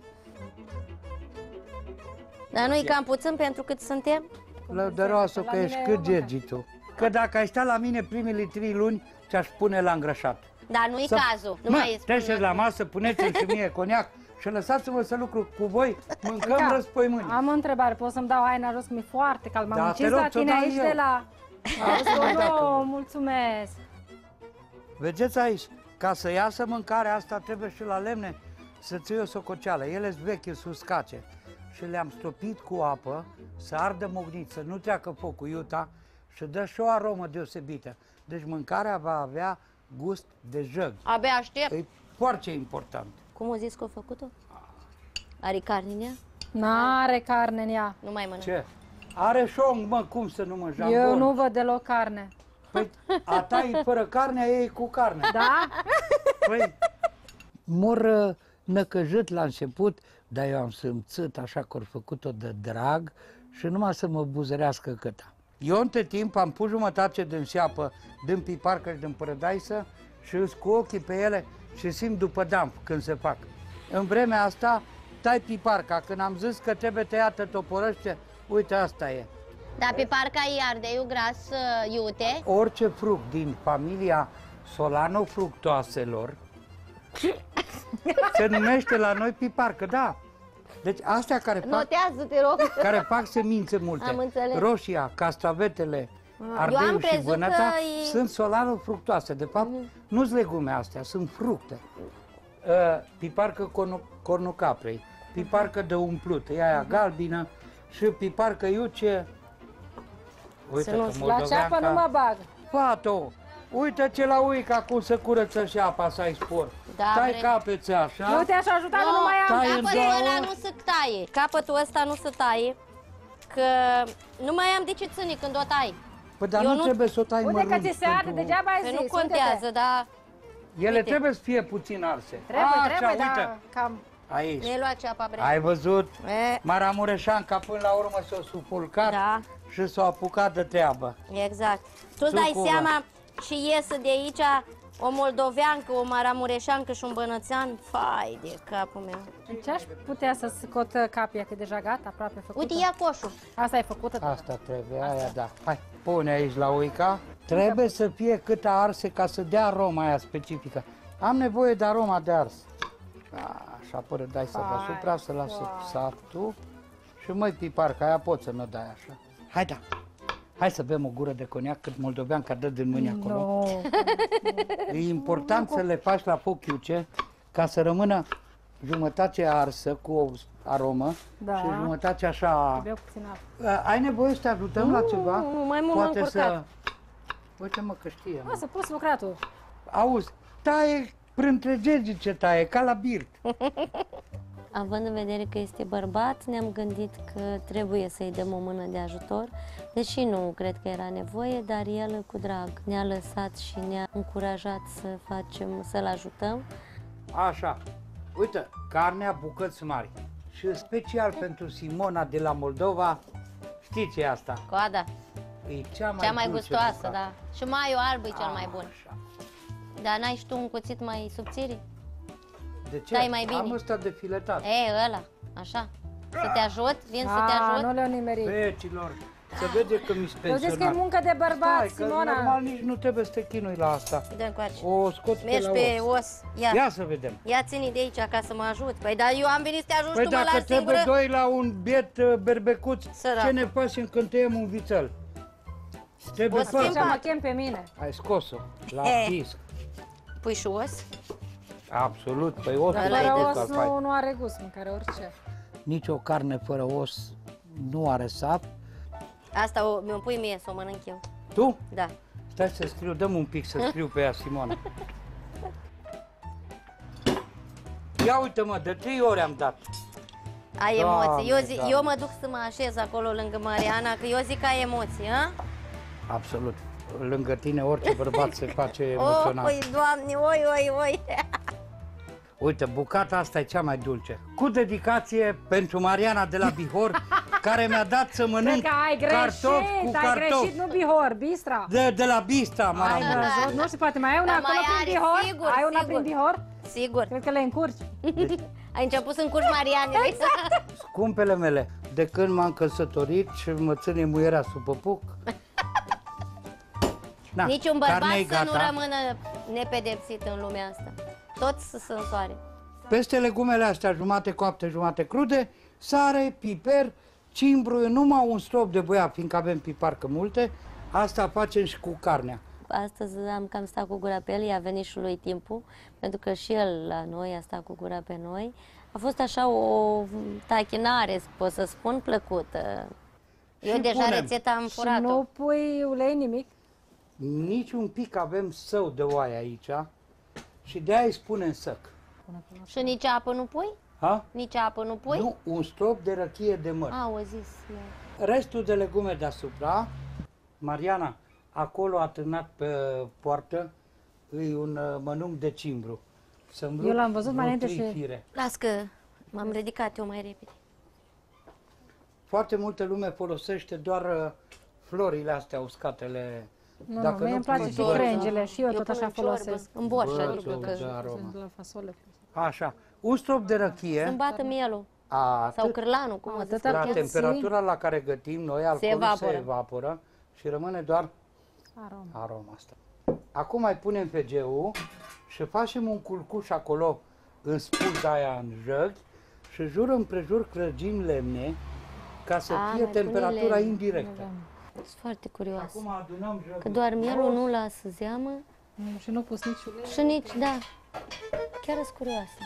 Dar nu-i cam puțin pentru cât suntem? Lăudăroasă că ești cât gergi tu. Că dacă ai sta la mine primele 3 luni, ți-aș pune la îngrășat. Dar nu-i cazul. Nu Mă, mai e treceți la masă, puneți-mi și mie coniac și lăsați-mă să lucru cu voi, mâncăm răspoi mâine. Am o întrebare, poți să-mi dau haina jos, că mi-e foarte cald. M-am Da, încins te rog, la ți-o tine dau aici eu. de la... Oh, mulțumesc. Vedeți aici, ca să iasă mâncarea asta trebuie și la lemne să ții o sococeală. Ele sunt vechi, sunt uscace. Și le-am stopit cu apă, să ardă mocnit, să nu treacă focul iuta și dă și o aromă deosebită. Deci mâncarea va avea gust de jăg. Abia aștept. E foarte important. Cum o zis că a făcut-o? Are carne în ea? N-are carne în ea. Nu mai mănânc. Ce? Are șong, mă, cum să nu mă jambon? Eu nu văd deloc carne. Păi, a ta e fără carne, a ei e cu carne. Da? Păi, mor năcăjit la început, dar eu am simțit așa că au făcut-o de drag și numai să mă buzărească câta. Eu între timp am pus jumătate din șeapă, din piparcă și din părădaisă și îs cu ochii pe ele și simt după damp când se fac. În vremea asta tai piparca, când am zis că trebuie tăiată toporăște, uite asta e. Dar pe parca e ardeiul gras iute. Orice fruct din familia solanofructoaselor se numește la noi piparcă, da. Deci astea care fac, Notează, te rog. care fac semințe multe, Am înțeles. roșia, castravetele, Eu am ardeiul și crezut vânăta, că e- sunt solanofructoase. De fapt, nu sunt legume astea, sunt fructe. Piparcă cornucaprei, piparcă de umplut, e aia galbină și piparcă iuce. Uite că La ceapă nu mă bag. Fată, uite ce la uica cum se curăță șeapa să ai spor. Da, Tai vrei. capețe așa. Eu te-aș ajuta, nu mai am. Tai în Capătul ăla două. nu se taie. Capătul ăsta nu se taie. Că nu mai am de ce ține când o tai. Păi dar Eu nu nu- trebuie să o tai Uite că mărunt. ți se arde, pentru- degeaba ai Păi zis. nu contează, dar Ele Uite. trebuie să fie puțin arse. Trebuie, uite. dar cam... Aici. mi-ai luat ceapa bre. Ai văzut? E, Maramureșanca până la urmă s-a sufulcat Da. și s-a apucat de treabă. exact. Tu dai Sucul seama și iese de aici O moldoveancă, o maramureșancă și un bănățean. Fai de capul meu. Ce aș putea să scot capia, că e deja gata, aproape făcută? Uite, ia coșul. Asta e făcută? Asta trebuie, aia da. Hai, pune aici la uica. Trebuie să fie câtă arse ca să dea aroma aia specifică. Am nevoie de aroma de ars. Așa, până dai să deasupra, să lasă sactul. Și măi pipar, că aia poți să nu dai așa. Hai da. Hai să bem o gură de coniac, cât moldoveanca dă din mâini acolo. No. E important să le faci la foc iuce, ca să rămână jumătate arsă cu o aromă și jumătate așa... Ai nevoie să te ajutăm la ceva? Nu, mai mult m-am încurcat. Uite mă că știe. Să poți lucra tu. Auzi, taie printre gegice taie, ca la birt. Având în vedere că este bărbat, ne-am gândit că trebuie să-i dăm o mână de ajutor, deși nu cred că era nevoie, dar el cu drag ne-a lăsat și ne-a încurajat să-l ajutăm. Așa, uite, carnea bucăți mari și special pentru Simona de la Moldova, știi ce e asta? Coada. E cea mai gustoasă, da. Și maiul alb e cel mai bun. Așa. Dar n-ai și tu un cuțit mai subțiri? De ce? Stai mai bine. Am ăsta de filetat. Ăla, așa. Să te ajut? Vin să te ajut? Nu le-o nimerit. Fecilor, să vede că mi-s pensionat. Eu zic că e muncă de bărbat, Simona. Că normal nici nu trebuie să te chinui la asta. Dă-mi coace. O scot Mergi pe os. Ia să vedem. Ia ține de aici ca să mă ajut. Păi dar eu am venit să te ajut și păi tu mă lași singură? dacă trebuie doi la un biet berbecuț, Sărac. ce ne facem când tăiem un vițel? Trebuie să mă chem pe mine. Ai scos-o la pisc. Pui și os? Absolut, păi osul fără os nu are gust, mâncare orice. Nici o carne fără os nu are sap. Asta mi-o pui mie să o mănânc eu. Tu? Da. Stai să scriu, dăm un pic să scriu pe ea, Simona. Ia uite-mă, de 3 ori am dat. Ai emoții. Eu mă duc să mă așez acolo lângă Mariana, că eu zic că ai emoții, hă? Absolut. Lângă tine orice bărbat se face emoționat. Oi, Doamne, oi. Uite, bucata asta e cea mai dulce. Cu dedicație pentru Mariana de la Bihor, care mi-a dat să mănânc cartofi cu cartofi. Ai greșit, nu Bihor, Bistra. De la Bistra, Ai văzut, nu știu, poate mai ai una acolo prin Bihor? Sigur, ai una prin Bihor? Sigur. Cred că le încurci. Ai început să încurci Marianele. Exact. Scumpele mele, de când m-am căsătorit și mă ține muierea sub păpuc. Niciun bărbat să nu rămână nepedepsit în lumea asta. Toți să se însoare. Peste legumele astea, jumate coapte, jumate crude, sare, piper, cimbru, numai un strop de băiat, fiindcă avem piparcă multe, asta facem și cu carnea. Astăzi am cam stat cu gura pe el, i-a venit și lui timpul, pentru că și el la noi a stat cu gura pe noi. A fost așa o tachinare, pot să spun, plăcută. Eu și deja rețeta am furat-o. Și nu pui ulei, nimic? Nici un pic, avem său de oaie aici și de-aia îi spunem săc. Și nici apă nu pui? Ha? Nici apă nu pui? Nu, un strop de răchie de măr. O zis. Restul de legume deasupra, Mariana, acolo atârnat pe poartă, e un mănunchi de cimbru. Eu l-am văzut mai înainte și... Fire. Las că m-am ridicat eu mai repede. Foarte multă lume folosește doar florile astea uscatele. Nu, mie îmi place și crengele și eu tot așa folosesc. În borș, adică la fasole. Așa, un strop de răchie. Să-mi bată mielul. Sau cârlanul, cum o zic. La temperatura la care gătim noi, alcoolul se evaporă și rămâne doar aroma asta. Acum mai punem FG-ul și facem un culcuș acolo în spulda aia în jăg și jur împrejur clăgim lemne ca să fie temperatura indirectă. Sunt foarte curioasă. Acum adunăm jăgul. Că doar mielul nu lasă zeamă. Și nu pus nici ulei. Și nici, da. Chiar sunt curioasă.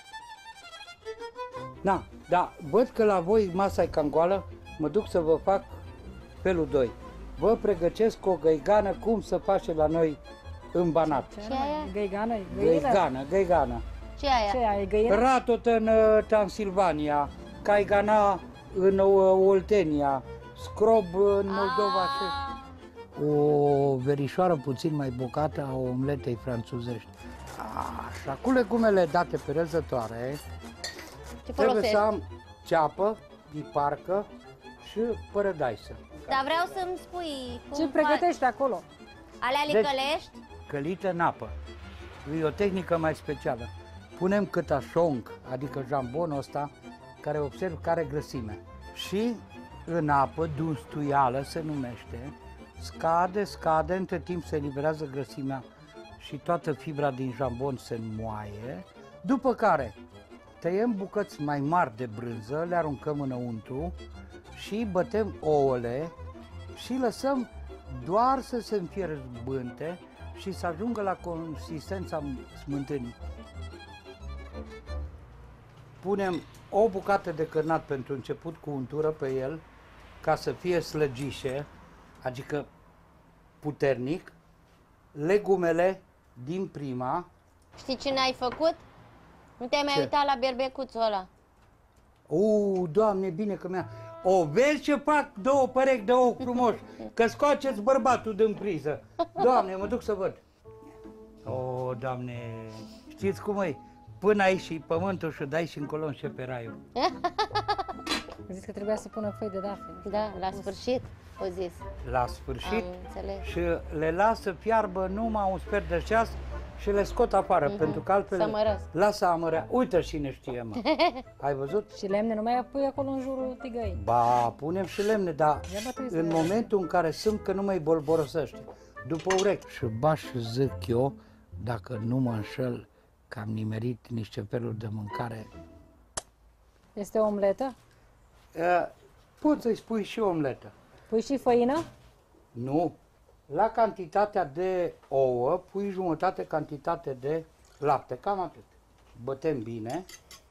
Da, văd că la voi masa e cam goală, mă duc să vă fac felul 2. Vă pregătesc o găigană cum se face la noi în Banat. Ce aia? Găigană. Ce aia? Ce aia, e găină? Ratot în Transilvania, caigana în Oltenia, scrob în Moldova și o verișoară puțin mai bocată a omletei franțuzești. Așa, cu legumele date pe răzătoare, trebuie să am ceapă, piparcă și părădaisă. Dar vreau să-mi spui ce pregătești acolo. Alea le călești? Călite în apă. e o tehnică mai specială. Punem câtașong, adică jambonul ăsta, care observ care grăsime. Și în apă, dunstuială se numește, scade, între timp se eliberează grăsimea și toată fibra din jambon se înmoaie, după care tăiem bucăți mai mari de brânză, le aruncăm înăuntru și bătem ouăle și lăsăm doar să se înfierbânte și să ajungă la consistența smântânii. Punem o bucată de cărnat pentru început cu untură pe el, ca să fie slăgișe, adică puternic, legumele din prima. Știi ce n-ai făcut? Nu te-ai mai uitat la berbecuțul ăla? Doamne, bine că mi-a... O, vezi ce fac 2 perechi de ou frumoși, că scoaceți bărbatul din priză. Doamne, mă duc să văd. Doamne, știți cum e? Până ai și pământul și dai și încolo începe raiul. Zis că trebuia să pună foi de dafe. Da, la sfârșit, o zis. La sfârșit. Am înțeles. Și le las să fiarbă numai un sfert de ceas și le scot afară, pentru că altfel lasă amărea. Uite cine știe, mă. Ai văzut? Și lemne, nu mai pui acolo în jurul tigăii. Ba, punem și lemne, dar în momentul în care simt că nu mai bolborosește, după urechi. Și baș zic eu, dacă nu mă înșel, că am nimerit niște feluri de mâncare. Este o omletă? Poți să-i spui și omletă. Pui și făină? Nu. La cantitatea de ouă, pui jumătate cantitate de lapte, cam atât. Bătem bine.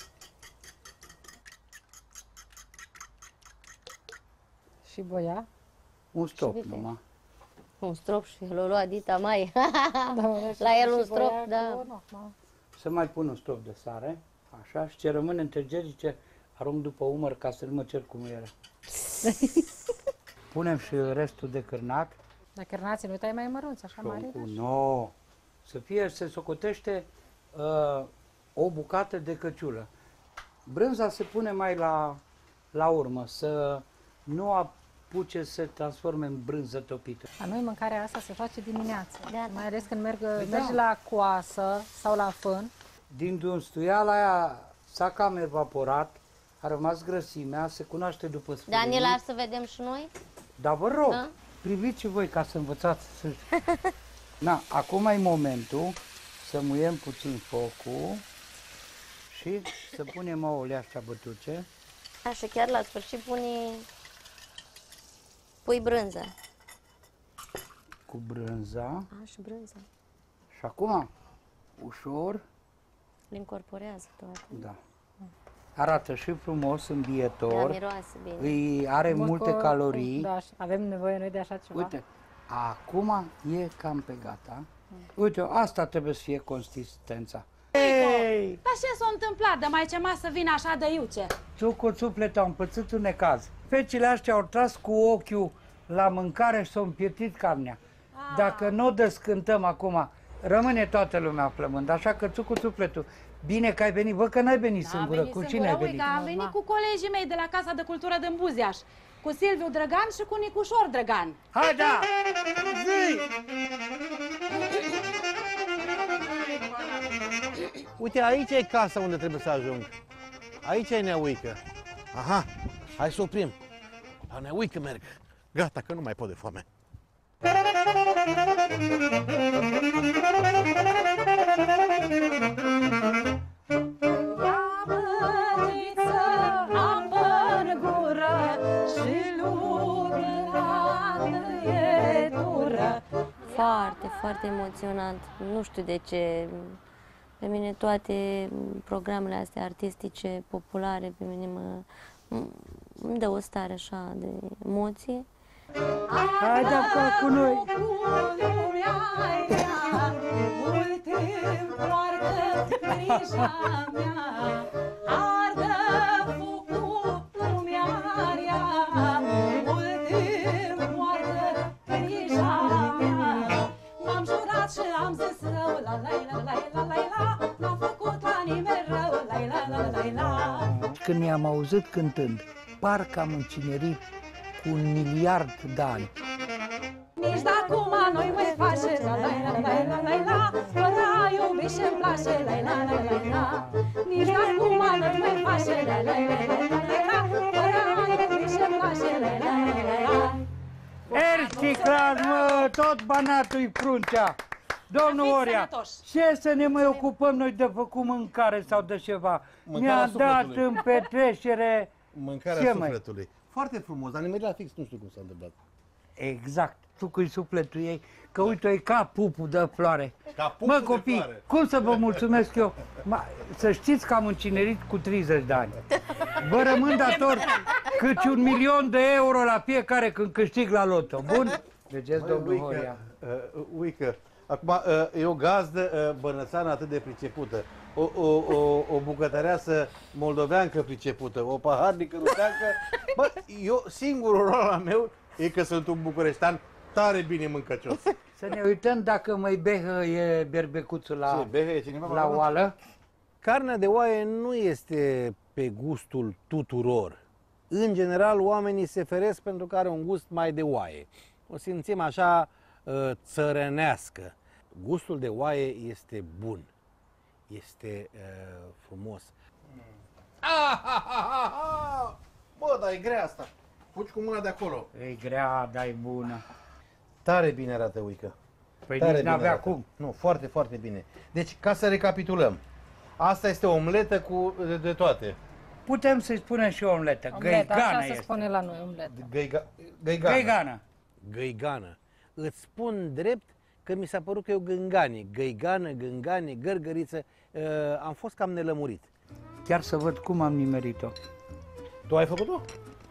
Și boia? Un strop numai. Un strop și l-a luat dita mai. La el un strop, da. Să mai pun un strop de sare, așa, și ce rămâne între gergice, arunc după umăr ca să nu mă cer cu muiere. Punem și restul de cârnat. Dar cârnații nu tai mai mărunți, așa mare? Nu, să fie, se socotește o bucată de căciulă. Brânza se pune mai la urmă, să nu apuce să se transforme în brânză topită. La noi mâncarea asta se face dimineața, mai ales când mergi da. la coasă sau la fân. Din dunstuiala aia s-a cam evaporat, a rămas grăsimea, se cunoaște după sfârșit. Daniela, să vedem și noi? Da, vă rog, priviți și voi ca să învățați să... Na, acum e momentul să muiem puțin focul și să punem ouăle astea bătuce. Așa, chiar la sfârșit pui brânză. Cu brânza. Și brânză. Și acum, ușor. Le incorporează toate. Da. Arată și frumos, îmbietor. Da, miroase bine. Are multe calorii. Da, avem nevoie noi de așa ceva. Uite, acum e cam pe gata. Uite, asta trebuie să fie consistența. Hey! Dar ce s-a întâmplat? De mai ce masă vine așa de iuce? Ciucu, suflete, au împățit un necaz. Fecile astea au tras cu ochiul la mâncare și s-au împietit carnea. Dacă nu o descântăm acum, rămâne toată lumea flămând. Așa că, Ciucu, sufletul, bine că ai venit. Văd că n-ai venit singură. Cu cine ai venit? Am venit cu colegii mei de la Casa de Cultură din Buziaș. Cu Silviu Drăgan și cu Nicușor Drăgan. Hai, da! Zi! Uite, aici e casa unde trebuie să ajung. Aici e Neauică. Aha, hai să oprim. La Neauică merg. Gata, că nu mai pot de foame. Foarte, foarte emoționant. Nu știu de ce. Pe mine toate programele astea artistice, populare, pe mine îmi dă o stare așa de emoție. Hai de acolo cu noi! M-am jurat și am zis rău, la la la la la la la, n-am făcut la nimeni rău, la la la la la. Când ne-am auzit cântând, parcă am încinerit cu 1 miliard de ani. Nici de acum noi mai face, la la la la la la, fără a iubi și-mi place, la la la la la. Nici doar cu mană nu-mi face, la la la la la la. Fără mană și-mi place, la la la la la. Erchiclan, mă, tot Banatul-i Pruncea. Domnul Horia, ce să ne mai ocupăm noi de făcut mâncare sau de ceva? Mi-a dat în petrecere... Mâncarea sufletului. Foarte frumos, dar nimerit la fix, nu știu cum s-a întâmplat. Exact, tu cu sufletul ei, că uite, e ca pupul de floare. Ca pupul mă, de copii, floare. cum să vă mulțumesc eu? Să știți că am încinerit cu 30 de ani. Vă rămân dator cât 1.000.000 de euro la fiecare când câștig la loto. Bun? Vedeți, domnul Horia. Uică, acum e o gazdă bănățeană atât de pricepută. O bucătăreasă moldoveancă pricepută, o paharnică ruseancă. Bă, eu, singurul rol al meu e că sunt un bucureștean tare bine mâncăcios. Să ne uităm dacă mai behă e berbecuțul la oală. Carnea de oaie nu este pe gustul tuturor. În general, oamenii se feresc pentru că are un gust mai de oaie. O simțim așa țărănească. Gustul de oaie este bun. Este frumos. Bă, dar e grea asta. Fugi cu mâna de acolo. E grea, dar e bună. Tare bine arată, Uică. Păi nici n-avea cum. Nu, foarte, foarte bine. Deci, ca să recapitulăm. Asta este o omletă cu de toate. Putem să-i spunem și omletă. Omletă, Găigană așa se este. spune la noi, omletă. Găigană. Găigană. Îți spun drept că mi s-a părut că e o gânganie. Găigană, gânganie, gărgăriță. Am fost cam nelămurit. Chiar să văd cum am nimerit-o. Tu ai făcut-o?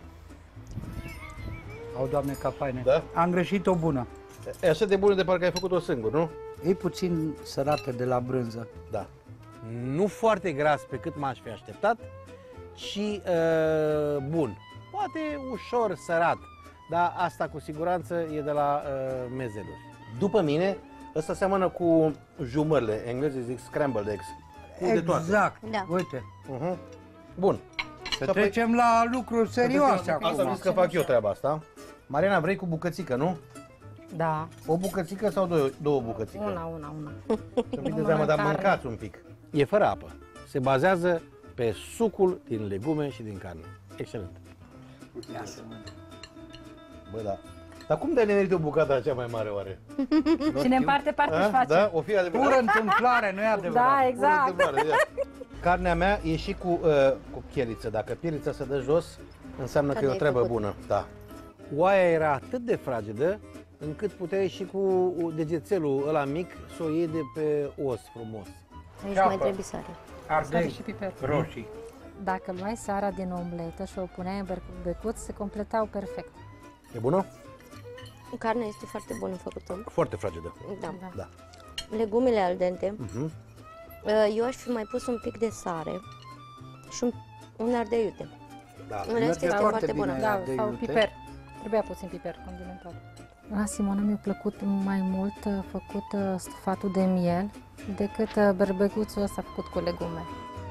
Au, Doamne, ca faine. Da? Am greșit-o bună. E așa de bună de parcă ai făcut-o singur, nu? E puțin sărată de la brânză. Da. Nu foarte gras pe cât m-aș fi așteptat, ci bun. Poate ușor sărat, dar asta cu siguranță e de la mezeluri. După mine, ăsta seamănă cu jumările, englezii zic scrambled eggs. Cu de toate. Exact, Da. uite. Bun. Să trecem la lucruri serioase acum. Asta vreau că fac eu treaba asta. Mariana, vrei cu bucățică, nu? Da. O bucățică sau două bucățică? Una. Să fiți de seama, dar mâncați un pic. E fără apă. Se bazează pe sucul din legume și din carne. Excelent. Ia să mănânc. Bă, da. Dar cum de-ai nimerit o bucată cea mai mare, oare? Cine împarte, parte își face. Da? O fi adevărat? Pură întâmplare, nu e adevărat. Da, exact. Carnea mea e și cu pieliță. Dacă pielița se dă jos, înseamnă că e o treabă bună. Da. Oaia era atât de fragedă, încât puteai și cu degețelul ăla mic să o iei de pe os frumos. Aici mai trebuie sare. Ardei și piper. roșii. Dacă luai sarea din omletă și o puneai în becuț, se completau perfect. E bună? Carnea este foarte bună făcută. Foarte fragedă. Da. Legumele al dente. Eu aș fi mai pus un pic de sare și un ardei iute. Da. În rest este foarte bună. Da, sau piper. Trebuia puțin piper condimentat. La Simona mi-a plăcut mai mult făcut stufatul de miel decât berbecuțul ăsta făcut cu legume.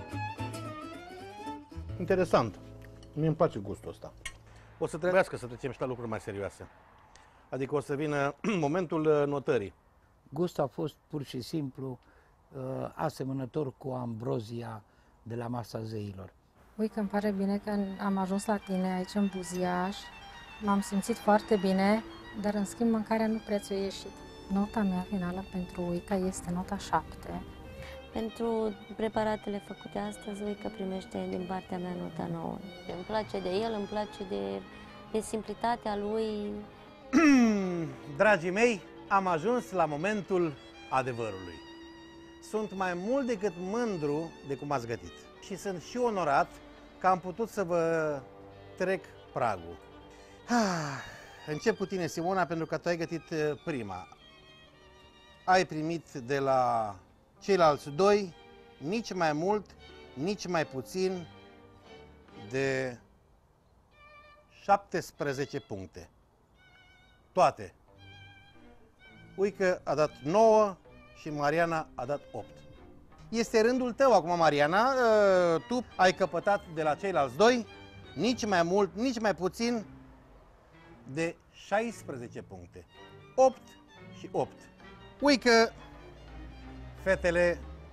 Interesant. Mie îmi place gustul ăsta. O să trebuiască să trecem și la lucruri mai serioase. Adică o să vină momentul notării. Gustul a fost pur și simplu asemănător cu ambrozia de la Masa Zeilor. Ui, că îmi pare bine că am ajuns la tine aici în Buziaș. M-am simțit foarte bine, dar în schimb mâncarea nu prețul a ieșit. Nota mea finală pentru Uica este nota 7. Pentru preparatele făcute astăzi, Uica primește din partea mea nota 9. Îmi place de el, îmi place de simplitatea lui. Dragii mei, am ajuns la momentul adevărului. Sunt mai mult decât mândru de cum ați gătit. Și sunt și onorat că am putut să vă trec pragul. Încep cu tine, Simona, pentru că tu ai gătit prima. Ai primit de la ceilalți doi nici mai mult, nici mai puțin de 17 puncte. Toate. Uică a dat 9 și Mariana a dat 8. Este rândul tău acum, Mariana. Tu ai căpătat de la ceilalți doi nici mai mult, nici mai puțin de 16 puncte. 8 și 8. Uică, fetele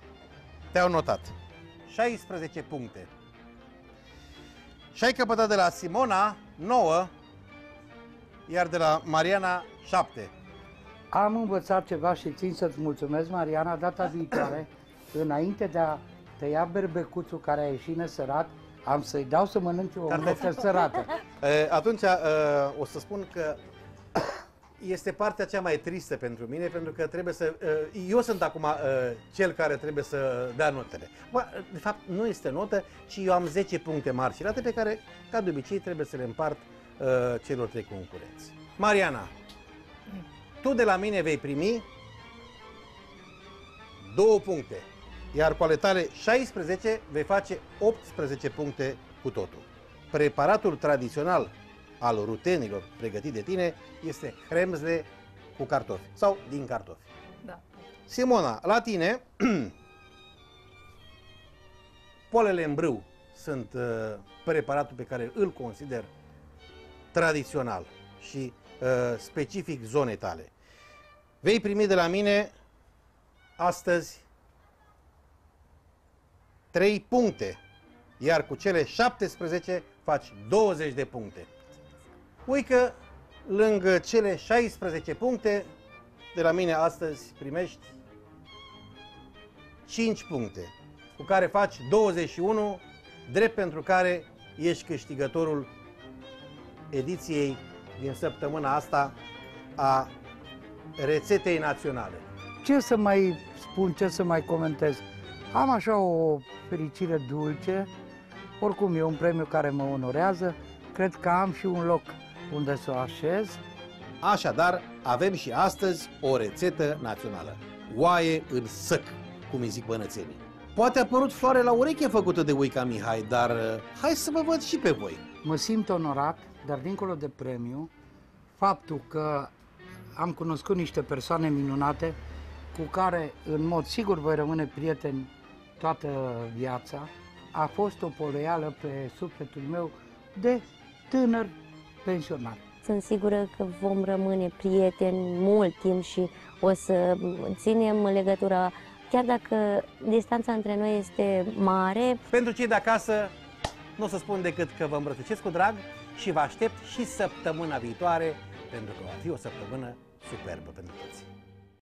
te-au notat. 16 puncte. Și ai căpătat de la Simona 9, iar de la Mariana 7. Am învățat ceva și țin să-ți mulțumesc, Mariana, data viitoare, înainte de a tăia berbecuțul care a ieșit nesărat, am să-i dau să mănânce o omletă sărată. Atunci o să spun că este partea cea mai tristă pentru mine, pentru că trebuie să... eu sunt acum cel care trebuie să dea notele. Bă, de fapt, nu este notă, ci eu am 10 puncte mari și rate pe care, ca de obicei, trebuie să le împart celor 3 concurenți. Mariana, tu de la mine vei primi 2 puncte, iar cu ale tale 16 vei face 18 puncte cu totul. Preparatul tradițional al rutenilor pregătit de tine este hremzle cu cartofi sau din cartofi. Da. Simona, la tine polele în brâu sunt preparatul pe care îl consider tradițional și specific zonei tale. Vei primi de la mine astăzi 3 puncte, iar cu cele 17 faci 20 de puncte. Uite că lângă cele 16 puncte, de la mine astăzi primești 5 puncte, cu care faci 21, drept pentru care ești câștigătorul ediției din săptămâna asta a rețetei naționale. Ce să mai spun, ce să mai comentez? Am așa o fericire dulce, oricum e un premiu care mă onorează, cred că am și un loc unde să o așez. Așadar, avem și astăzi o rețetă națională. Oaie în săc, cum îi zic bănățenii. Poate a părut floare la ureche făcută de Uica Mihai, dar hai să vă văd și pe voi. Mă simt onorat, dar dincolo de premiu, faptul că am cunoscut niște persoane minunate cu care, în mod sigur, voi rămâne prieten toată viața, a fost o poleială pe sufletul meu de tânăr pensionar. Sunt sigură că vom rămâne prieteni mult timp și o să ținem legătura, chiar dacă distanța între noi este mare. Pentru cei de acasă, nu o să spun decât că vă îmbrățișez cu drag și vă aștept și săptămâna viitoare, pentru că va fi o săptămână superbă pentru toți.